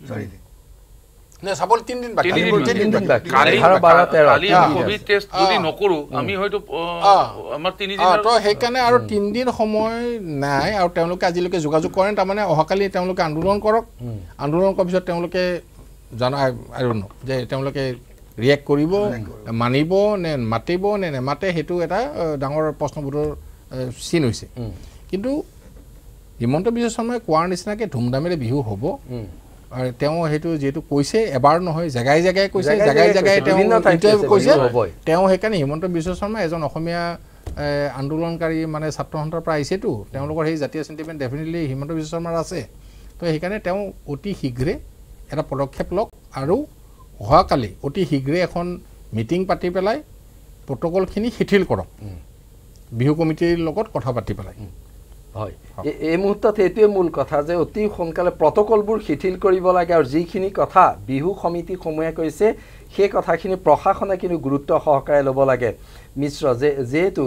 নে চাবল 3 দিন বাকি কালি কোভিড টেষ্ট যদি নকৰো আমি হয়তো আমাৰ 3 দিন তো সেইকাৰণে আৰু 3 দিন সময় নাই আৰু তেওঁলোকে আজিলৈকে যোগাযোগ কৰে তাৰমানে অহাকালি তেওঁলোকে আন্দোলন কৰক আন্দোলন কৰাৰ পিছত তেওঁলোকে জানাই আই ডোন্ট নো যে তেওঁলোকে ৰিয়েক্ট কৰিব মানিব নে মাতিব নে নেমাতে সেইটো এটা ডাঙৰ প্ৰশ্নবোধৰ চিন হৈছে কিন্তু হিমন্ত বিশ্ব শৰ্মাই কোৱাৰ নিচিনাকৈ ধুমধামেৰে বিহু হ'ব আৰু তেওঁ হেতু যেটো কৈছে এবাৰ নহয় জাগাই জাগাই কৈছে জাগাই জাগাই তেওঁ ইন্টাৰভিউ কৈছে তেওঁ হেকানে হিমন্ত বিশ্ব শৰ্মা এজন অসমীয়া আন্দোলনকাৰী মানে ছাত্ৰ সন্থাৰ পৰা আইছেটো তেওঁলোকৰ সেই জাতীয় সেন্টিমেন্ট ডেফিনেটলি হিমন্ত বিশ্ব শৰ্মাৰ আছে তো হেকানে তেওঁ অতি শীঘ্ৰে এটা পদক্ষেপ লওক আৰু অহাকালি অতি শীঘ্ৰে এখন মিটিং পাতি পেলাই প্ৰটকলখিনি শিথিল কৰক বিহু কমিটিৰ লগত কথা পাতি পেলাই হয় এই মুহূৰ্তত এইটোৱে মূল কথা যে অতি সোনকালে প্ৰটকলবোৰ শিথিল কৰিব লাগে আৰু যিখিনি কথা বিহু সমিতি সমূহে কৈছে সেই কথাখিনি প্ৰশাসনে কিন্তু গুৰুত্ব সহকাৰে ল'ব লাগে মিশ্ৰ যেহেতু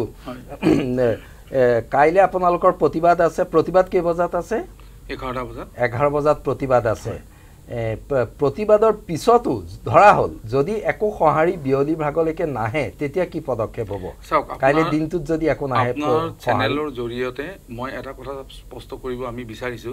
কাইলে আপোনালোকৰ প্ৰতিবাদ আছে প্ৰতিবাদ কেই বজাত আছে 11 বজাত প্ৰতিবাদ আছে প্ৰতিবাদৰ পিছতো ধৰা হল যদি একো সহাৰি বিয়লি ভাগলৈকে নাহে তেতিয়া কি পদক্ষেপ হ'ব কাইলে দিনটোত যদি একো নাহে আপোনাৰ চেনেলৰ জৰিয়তে মই এটা কথা স্পষ্ট কৰিব আমি বিচাৰিছো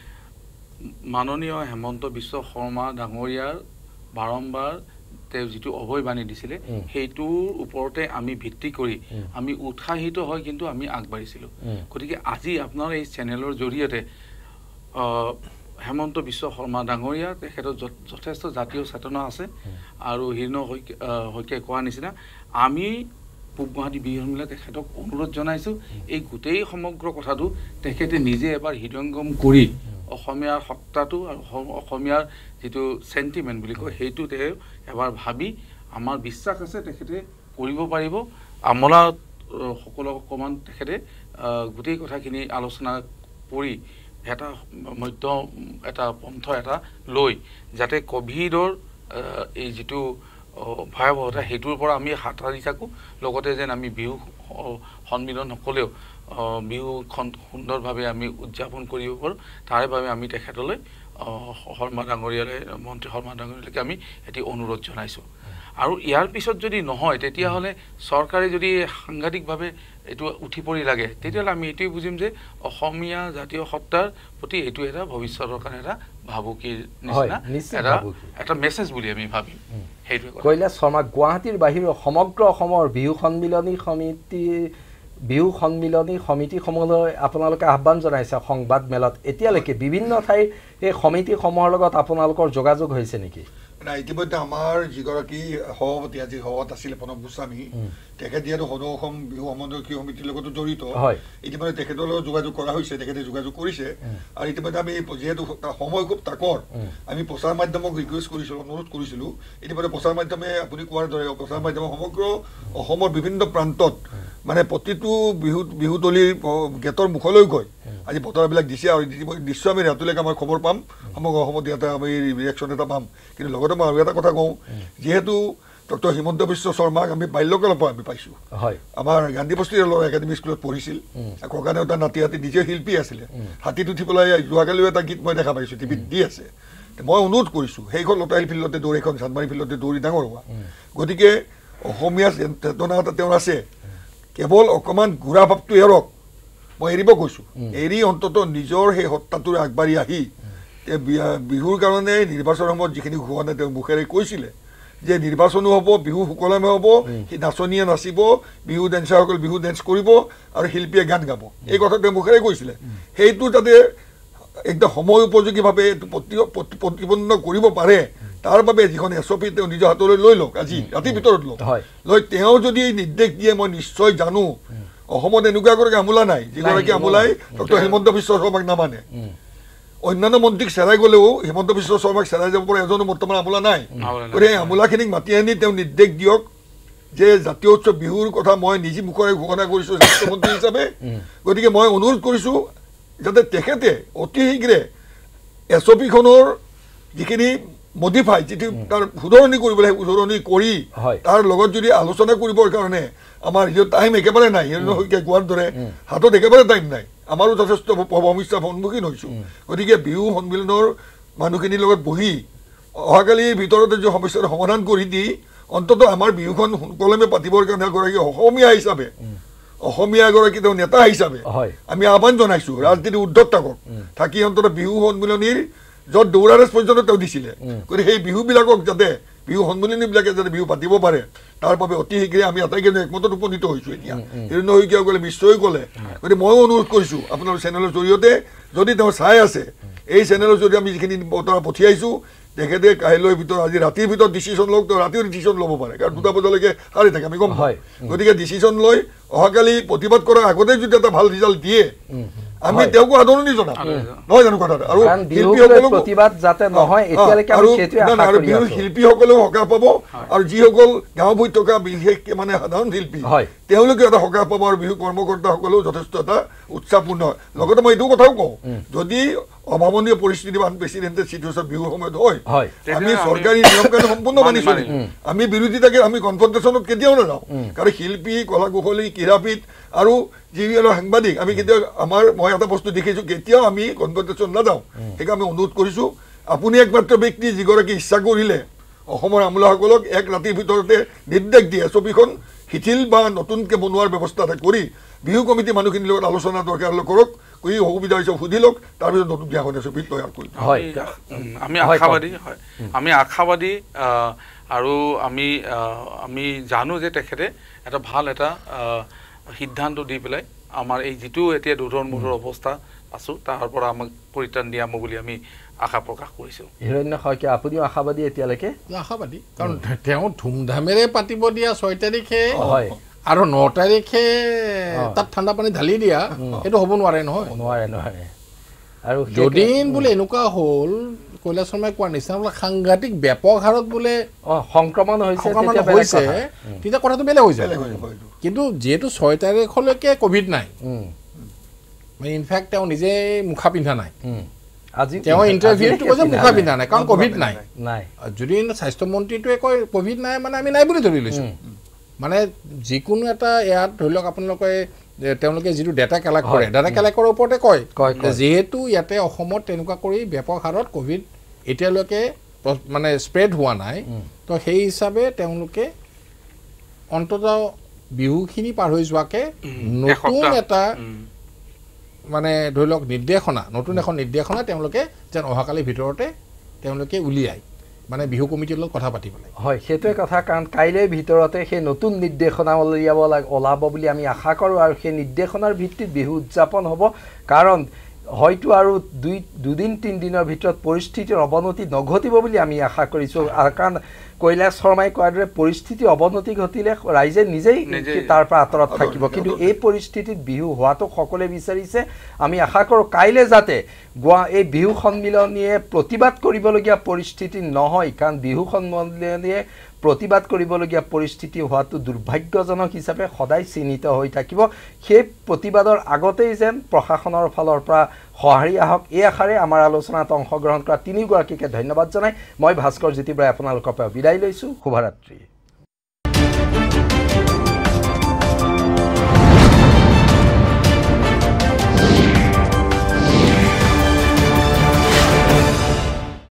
মাননীয় হেমন্ত বিশ্ব শৰ্মা ডাঙৰীয়াৰ বাৰম্বাৰ তেওঁ যিটো অভয়বাণী দিছিলে সেইটোৰ ওপৰতে আমি ভিত্তি কৰি আমি উৎসাহিত হয় কিন্তু আমি আগবাঢ়িছিলো গতিকে আজি আপোনাৰ এই চেনেলৰ জৰিয়তে হেমন্ত বিশ্ব শৰ্মা ডাঙৰীয়া তেখেতৰ যথেষ্ট জাতীয় চেতনা আছে আৰু হিৰ্ণ হৈকে কোৱা নিচিনা আমি পূব গুৱাহাটী বিহু সন্মিলনত তেখেতক অনুৰোধ জনাইছো এই গোটেই সমগ্ৰ কথাটো তেখেতে নিজে এবাৰ হৃদয়ঙ্গম কৰি অসমীয়াৰ সত্তাটো আৰু অসমীয়াৰ যেটো সেন্টিমেন্ট বুলি কয় সেইটো তেওঁ এবাৰ ভাবি আমাৰ বিশ্বাস আছে তেখেতে কৰিব পাৰিব আমলা সকলক অকমান তেখেতে গোটেই কথাখিনি আলোচনা কৰি এটা মধ্য এটা পন্থ এটা লৈ যাতে কোভিডৰ এই যেটো ভয়াবহতা হেতুৰ পৰা আমি হাতাৰি থাকো লগতে যেন আমি বিহু সন্মিলন নকলেও বিহুখন সুন্দৰভাৱে আমি উদযাপন কৰিব পাৰো তাৰে বাবে আমি তেখেতলৈ শৰ্মা ডাঙৰীয়ালৈ মন্ত্ৰী শৰ্মা ডাঙৰীয়ালৈকে আমি এটি অনুৰোধ জনাইছো আৰু ইয়াৰ পিছত যদি নহয় তেতিয়া হলে চৰকাৰে যদি সাংঘাতিকভাৱে এটো উঠি পৰি লাগে তেতিয়া আমি এটোই বুজিম যে অসমীয়া জাতীয় সত্তাৰ প্ৰতি এটো এটা ভৱিষ্যতৰ কাৰণে এটা ভাবুকিৰ নিচিনা এটা মেছেজ বুলি আমি ভাবিম হেইটো কইলা শৰ্মা গুৱাহাটীৰ বাহিৰ সমগ্ৰ অসমৰ বিহু সন্মিলনী সমিতি সমূহলৈ আপোনালোকে আহ্বান জনাইছে সংবাদ মেলত এতিয়ালৈকে বিভিন্ন ঠাইৰ এই সমিতি সমূহৰ লগত আপোনালোকৰ যোগাযোগ হৈছে নেকি না ইতিমধ্যে আমাৰ যিগৰাকী সভাপতি আজি সভাত আছিল প্ৰণৱ গোস্বামী তেখেত যিহেতু সদৌ অসম বিহু সমন্বয় সমিতিৰ লগতো জড়িত ইতিমধ্যে তেখেতৰ লগত যোগাযোগ কৰা হৈছে তেখেতে যোগাযোগ কৰিছে আৰু ইতিমধ্যে আমি যিহেতু সময় খুব তাকৰ আমি প্ৰচাৰ মাধ্যমক ৰিকুৱেষ্ট কৰিছিলোঁ অনুৰোধ কৰিছিলোঁ ইতিমধ্যে প্ৰচাৰ মাধ্যমে আপুনি কোৱাৰ দৰে প্ৰচাৰ মাধ্যমে সমগ্ৰ অসমৰ বিভিন্ন প্ৰান্তত মানে প্ৰতিটো বিহুতলীৰ গেটৰ মুখলৈ গৈ আজি বতৰবিলাক দিছে আৰু নিশ্চয় আমি ৰাতিলৈকে আমাৰ খবৰ পাম সমগ্ৰ অসমত ইয়াতে আমি ৰিয়েকশ্যন এটা পাম কিন্তু লগতে মই আৰু এটা কথা কওঁ যিহেতু ডক্টৰ হিমন্ত বিশ্ব শৰ্মাক আমি বাল্যকালৰ পৰা আমি পাইছোঁ আমাৰ গান্ধী বস্তিৰ ল'ৰা একাডেমী স্কুলত পঢ়িছিল ককা দেউতা নাতি হাতী নিজে শিল্পী আছিলে হাতীত উঠি পেলাই যোৱাকালিও এটা গীত মই দেখা পাইছোঁ টিভিত দি আছে মই অনুৰোধ কৰিছোঁ সেইখন লতাইল ফিল্ডতে দৌৰি এখন চান্দমাৰী ফিল্ডতে দৌৰি ডাঙৰ হোৱা গতিকে অসমীয়া চেতনা এটা তেওঁৰ আছে কেৱল অকণমান ঘূৰা ভাৱটো এৰক মই এৰিব কৈছোঁ এৰি অন্ততঃ নিজৰ সেই সত্তাটোৰে আগবাঢ়ি আহি বিহুৰ কাৰণে নিৰ্বাচনৰ সময়ত যিখিনি ঘোষণা তেওঁ মুখেৰে কৈছিলে যে নিৰ্বাচনো হ'ব বিহু সুকলমে হ'ব সেই নাচনীয়ে নাচিব বিহু ডেন্সাৰসকল বিহু ডেন্স কৰিব আৰু শিল্পীয়ে গান গাব এই কথা তেওঁ মুখেৰে কৈছিলে সেইটো যাতে একদম সময় উপযোগীভাৱে প্ৰতিপন্ন কৰিব পাৰে তাৰ বাবে যিখন SOP তেওঁ নিজৰ হাতলৈ লৈ লওক আজি ৰাতিৰ ভিতৰত লওক লৈ তেওঁ যদি এই নিৰ্দেশ দিয়ে মই নিশ্চয় জানো অসমত এনেকুৱা এগৰাকী আমোলা নাই যিগৰাকী আমোলাই ডক্টৰ হিমন্ত বিশ্ব শৰ্মাক নামানে অন্যান্য মন্ত্ৰীক চেৰাই গ'লেও হিমন্ত বিশ্ব শৰ্মাক চেৰাই যাব পৰা এজনো বৰ্তমান আমোলা নাই গতিকে এই আমোলাখিনিক মাতি আনি তেওঁ নিৰ্দেশ দিয়ক যে জাতীয় উৎসৱ বিহুৰ কথা মই নিজে মুখৰে ঘোষণা কৰিছোঁ স্বাস্থ্যমন্ত্ৰী হিচাপে গতিকে মই অনুৰোধ কৰিছোঁ যাতে তেখেতে অতি শীঘ্ৰে SOPখনৰ যিখিনি মডিফাই যিটো তাৰ শুধৰণি কৰিব লাগে শুধৰণি কৰি তাৰ লগত যদি আলোচনা কৰিবৰ কাৰণে আমাৰ টাইম একেবাৰে নাই কোৱাৰ দৰে হাতত একেবাৰে টাইম নাই আমাৰো যথেষ্ট সমস্যাৰ সন্মুখীন হৈছোঁ গতিকে বিহু সন্মিলনৰ মানুহখিনিৰ লগত বহি অহাকালিৰ ভিতৰতে যে সমস্যাৰ সমাধান কৰি দি অন্ততঃ আমাৰ বিহুখন সুকলমে পাতিবৰ কাৰণে এগৰাকী অসমীয়া হিচাপে অসমীয়া এগৰাকী তেওঁ নেতা হিচাপে আমি আহ্বান জনাইছোঁ ৰাজনীতিৰ ঊৰ্ধত থাকি অন্ততঃ বিহু সন্মিলনীৰ য'ত দৌৰাৰেজ পৰ্যন্ত তেওঁ দিছিলে গতিকে সেই বিহুবিলাকক যাতে বিহু সন্মিলনীবিলাকে যাতে বিহু পাতিব পাৰে তাৰ বাবে অতি শীঘ্ৰে আমি আটাইকেইজনে একমতত উপনীত হৈছোঁ এতিয়া হিৰণ্য শইকীয়াসকলে নিশ্চয় ক'লে গতিকে ময়ো অনুৰোধ কৰিছোঁ আপোনাৰ চেনেলৰ জৰিয়তে যদি তেওঁ চাই আছে এই চেনেলৰ জৰিয়তে আমি যিখিনি বতৰা পঠিয়াইছোঁ তেখেতে কাইলৈৰ ভিতৰত আজি ৰাতিৰ ভিতৰত ডিচিশ্যন লওক তেওঁ ৰাতিও ডিচিশ্যন ল'ব পাৰে কাৰণ 2টা বজালৈকে সাৰি থাকে আমি গম পাওঁ গতিকে ডিচিশ্যন লৈ অহাকালি প্ৰতিবাদ কৰাৰ আগতে যদি এটা ভাল ৰিজাল্ট দিয়ে আমি তেওঁকো আদৰণি জনাম নহয় জানো কথাটো আৰু প্ৰতিবাদ যাতে নহয় এতিয়ালৈকে আমি সেইটোৱে আশা কৰি আছোঁ শিল্পীসকলেও সকাহ পাব আৰু যিসকল গাঁও ভূঁইত থকা বিশেষকৈ মানে সাধাৰণ শিল্পী তেওঁলোকেও এটা সকাহ পাব আৰু বিহু কৰ্মকৰ্তাসকলেও যথেষ্ট এটা উৎসাহপূৰ্ণ হয় লগতে মই এইটো কথাও কওঁ যদি অভাৱনীয় পৰিস্থিতি বা প্ৰেচিডেণ্টেড চিটুৱেশ্যন বিহুৰ সময়ত হয় আমি চৰকাৰী নিয়ম কানুন সম্পূৰ্ণ মানি চলিম আমি বিৰোধিতাকে আমি কনফ্ৰণ্টেশ্যনত কেতিয়াও নাযাওঁ কাৰণ শিল্পী কলা কুশলী ক্ৰীড়াবিদ আৰু যিবিলাক সাংবাদিক আমি কেতিয়াও মই এটা বস্তু দেখিছোঁ কেতিয়াও আমি কনফ্ৰণ্টেশ্যন নাযাওঁ সেইকাৰণে আমি অনুৰোধ কৰিছোঁ আপুনি একমাত্ৰ ব্যক্তি যিগৰাকী ইচ্ছা কৰিলে অসমৰ আমোলাসকলক এক ৰাতিৰ ভিতৰতে নিৰ্দেশ দিয়ে SOPখন শিথিল বা নতুনকৈ বনোৱাৰ ব্যৱস্থা এটা কৰি বিহু কমিটি মানুহখিনিৰ লগত আলোচনা দৰকাৰ কৰক কৰি অসুবিধা হৈছে সুধি লওক তাৰপিছত নতুন বিয়াখন SOP তৈয়াৰ কৰিম আমি আশাবাদী আৰু আমি জানো যে তেখেতে এটা ভাল এটা সিদ্ধান্ত দি পেলাই আমাৰ এই যিটো এতিয়া দুধৰ অৱস্থা আছোঁ তাৰ পৰা আমাক পৰিত্ৰাণ দিয়াম বুলি আমি আশা প্ৰকাশ কৰিছোঁ হিৰণ্য শইকীয়া আপুনিও আশাবাদী এতিয়ালৈকে আশাবাদী কাৰণ তেওঁ ধুমধামেৰে পাতিব দিয়া 6 তাৰিখে আৰু 9 তাৰিখে তাত ঠাণ্ডা পানী ঢালি দিয়া সেইটো হ'ব নোৱাৰে নহয় নোৱাৰে আৰু যদিন বোলে এনেকুৱা হ'ল কৈলাশ শৰ্মাই কোৱাৰ নিচিনা বোলে সাংঘাতিক ব্যাপক হাৰত বোলে সংক্ৰমণ হৈছে তেতিয়া কথাটো বেলেগ হৈ যায় কিন্তু যিহেতু 6 তাৰিখলৈকে কোভিড নাই ইনফেক্ট তেওঁ নিজে মুখা পিন্ধা নাই আজি তেওঁ ইণ্টাৰভিউটো কৈছে মুখা পিন্ধা নাই কাৰণ কোভিড নাই যদি স্বাস্থ্যমন্ত্ৰীটোৱে কয় কোভিড নাই মানে আমি নাই বুলি ধৰি লৈছোঁ মানে যিকোনো এটা ইয়াত ধৰি লওক তেওঁলোকে যিটো ডেটা কালেক্ট কৰে ডেটা কালেক্ট কৰাৰ ওপৰতে কয় যিহেতু ইয়াতে অসমত তেনেকুৱা কৰি ব্যাপক হাৰত কোভিড এতিয়ালৈকে মানে স্প্ৰেড হোৱা নাই তো সেই হিচাপে তেওঁলোকে অন্ততঃ বিহুখিনি পাৰ হৈ যোৱাকে নতুন এটা মানে ধৰি লওক নতুন এখন নিৰ্দেশনা তেওঁলোকে যেন অহাকালিৰ ভিতৰতে তেওঁলোকে উলিয়ায় মানে বিহু কমিটিৰ লগত কথা পাতিব লাগে হয় সেইটোৱে কথা কাৰণ কাইলৈৰ ভিতৰতে সেই নতুন নিৰ্দেশনা ওলাব বুলি আমি আশা কৰোঁ আৰু সেই নিৰ্দেশনাৰ ভিত্তিত বিহু উদযাপন হ'ব কাৰণ হয়তো আৰু 2-3 দিনৰ ভিতৰত পৰিস্থিতিৰ অৱনতি নঘটিব বুলি আমি আশা কৰিছোঁ কাৰণ কৈলাশ শৰ্মাই কোৱাৰ দৰে পৰিস্থিতি অৱনতি ঘটিলে ৰাইজে নিজেই তাৰ পৰা আঁতৰত থাকিব কিন্তু এই পৰিস্থিতিত বিহু হোৱাটো সকলোৱে বিচাৰিছে আমি আশা কৰোঁ কাইলৈ যাতে এই বিহু সন্মিলনীয়ে প্ৰতিবাদ কৰিবলগীয়া পৰিস্থিতি নহয় কাৰণ বিহু সন্মিলনীয়ে প্ৰতিবাদ কৰিবলগীয়া পৰিস্থিতি হোৱাটো দুৰ্ভাগ্যজনক হিচাপে সদায় চিহ্নিত হৈ থাকিব সেই প্ৰতিবাদৰ আগতেই যেন প্ৰশাসনৰ ফালৰ পৰা সঁহাৰি আহক এই আশাৰে আমাৰ আলোচনাত অংশগ্ৰহণ কৰা 3গৰাকীকে ধন্যবাদ জনাই মই ভাস্কৰ জ্যোতি বৰাই আপোনালোকৰ পৰা বিদায় লৈছোঁ শুভৰাত্ৰি